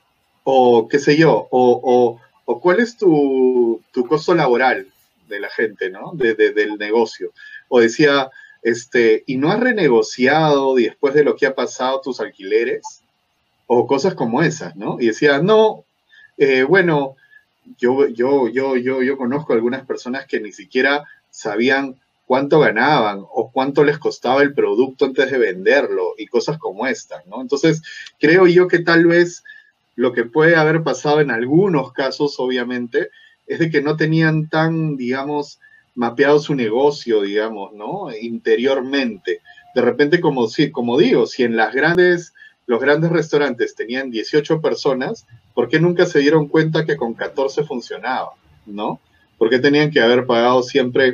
O qué sé yo, o, o, o cuál es tu, tu costo laboral de la gente, ¿no? De, de, del negocio. O decía, este, ¿y no has renegociado después de lo que ha pasado tus alquileres? O cosas como esas, ¿no? Y decía, no, eh, bueno, yo, yo, yo, yo, yo conozco algunas personas que ni siquiera sabían cuánto ganaban o cuánto les costaba el producto antes de venderlo y cosas como estas, ¿no? Entonces, creo yo que tal vez lo que puede haber pasado en algunos casos, obviamente, es de que no tenían tan, digamos, mapeado su negocio, digamos, ¿no? Interiormente. De repente, como, si, como digo, si en las grandes, los grandes restaurantes tenían dieciocho personas, ¿por qué nunca se dieron cuenta que con catorce funcionaba, ¿no? ¿Por qué tenían que haber pagado siempre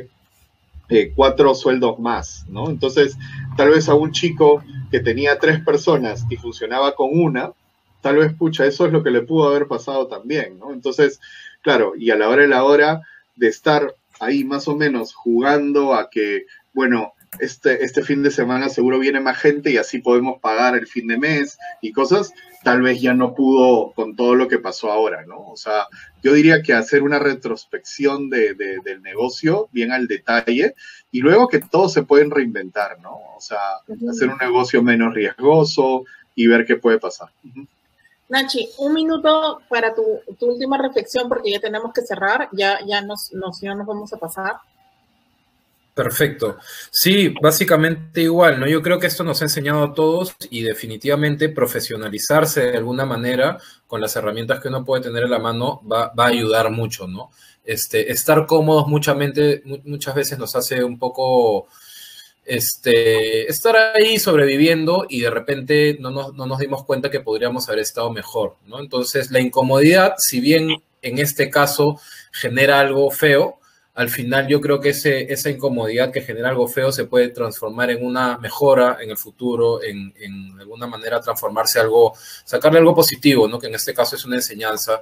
Eh, cuatro sueldos más, ¿no? Entonces, tal vez a un chico que tenía tres personas y funcionaba con una, tal vez, pucha, eso es lo que le pudo haber pasado también, ¿no? Entonces, claro, y a la hora de la hora de estar ahí más o menos jugando a que, bueno, este, este fin de semana seguro viene más gente y así podemos pagar el fin de mes y cosas, tal vez ya no pudo con todo lo que pasó ahora, ¿no? O sea, yo diría que hacer una retrospección de, de, del negocio bien al detalle y luego que todos se pueden reinventar, ¿no? O sea, uh-huh. hacer un negocio menos riesgoso y ver qué puede pasar. Uh-huh. Nachi, un minuto para tu, tu última reflexión porque ya tenemos que cerrar, ya, ya nos, nos, ya nos vamos a pasar. Perfecto. Sí, básicamente igual, ¿no? Yo creo que esto nos ha enseñado a todos y definitivamente profesionalizarse de alguna manera con las herramientas que uno puede tener en la mano va, va a ayudar mucho, ¿no? Este, estar cómodos mucha mente, muchas veces nos hace un poco este, estar ahí sobreviviendo y de repente no nos, no nos dimos cuenta que podríamos haber estado mejor, ¿no? Entonces, la incomodidad, si bien en este caso genera algo feo, al final yo creo que ese, esa incomodidad que genera algo feo se puede transformar en una mejora en el futuro, en, en de alguna manera transformarse algo, sacarle algo positivo, ¿no? Que en este caso es una enseñanza.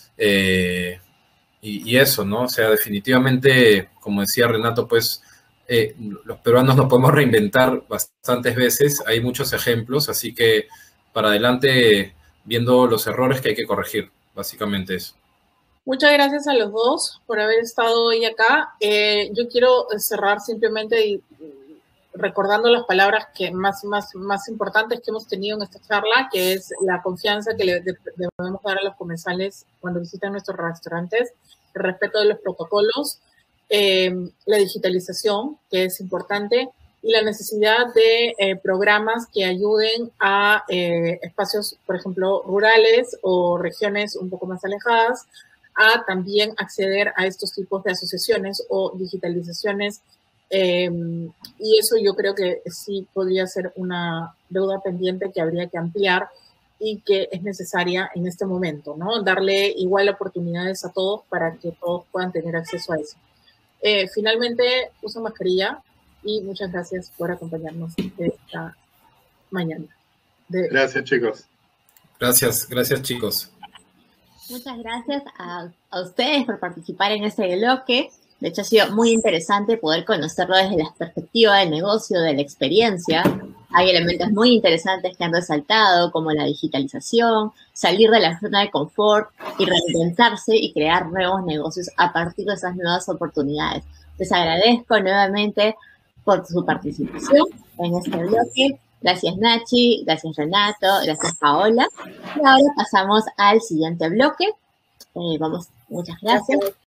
Eh, y, y eso, ¿no? O sea, definitivamente, como decía Renato, pues eh, los peruanos nos podemos reinventar bastantes veces, hay muchos ejemplos, así que para adelante viendo los errores que hay que corregir, básicamente eso. Muchas gracias a los dos por haber estado hoy acá. Eh, yo quiero cerrar simplemente y, recordando las palabras que más, más, más importantes que hemos tenido en esta charla, que es la confianza que le debemos dar a los comensales cuando visitan nuestros restaurantes, el respeto de los protocolos, eh, la digitalización, que es importante, y la necesidad de eh, programas que ayuden a eh, espacios, por ejemplo, rurales o regiones un poco más alejadas, a también acceder a estos tipos de asociaciones o digitalizaciones. Eh, y eso yo creo que sí podría ser una deuda pendiente que habría que ampliar y que es necesaria en este momento, ¿no? Darle igual oportunidades a todos para que todos puedan tener acceso a eso. Eh, finalmente, uso mascarilla y muchas gracias por acompañarnos esta mañana. De... Gracias, chicos. Gracias, gracias, chicos. Muchas gracias a, a ustedes por participar en este bloque. De hecho, ha sido muy interesante poder conocerlo desde la perspectiva del negocio, de la experiencia. Hay elementos muy interesantes que han resaltado, como la digitalización, salir de la zona de confort y reinventarse y crear nuevos negocios a partir de esas nuevas oportunidades. Les agradezco nuevamente por su participación en este bloque. Gracias, Nachi, gracias, Renato, gracias, Paola. Y ahora pasamos al siguiente bloque. Eh, vamos, muchas gracias.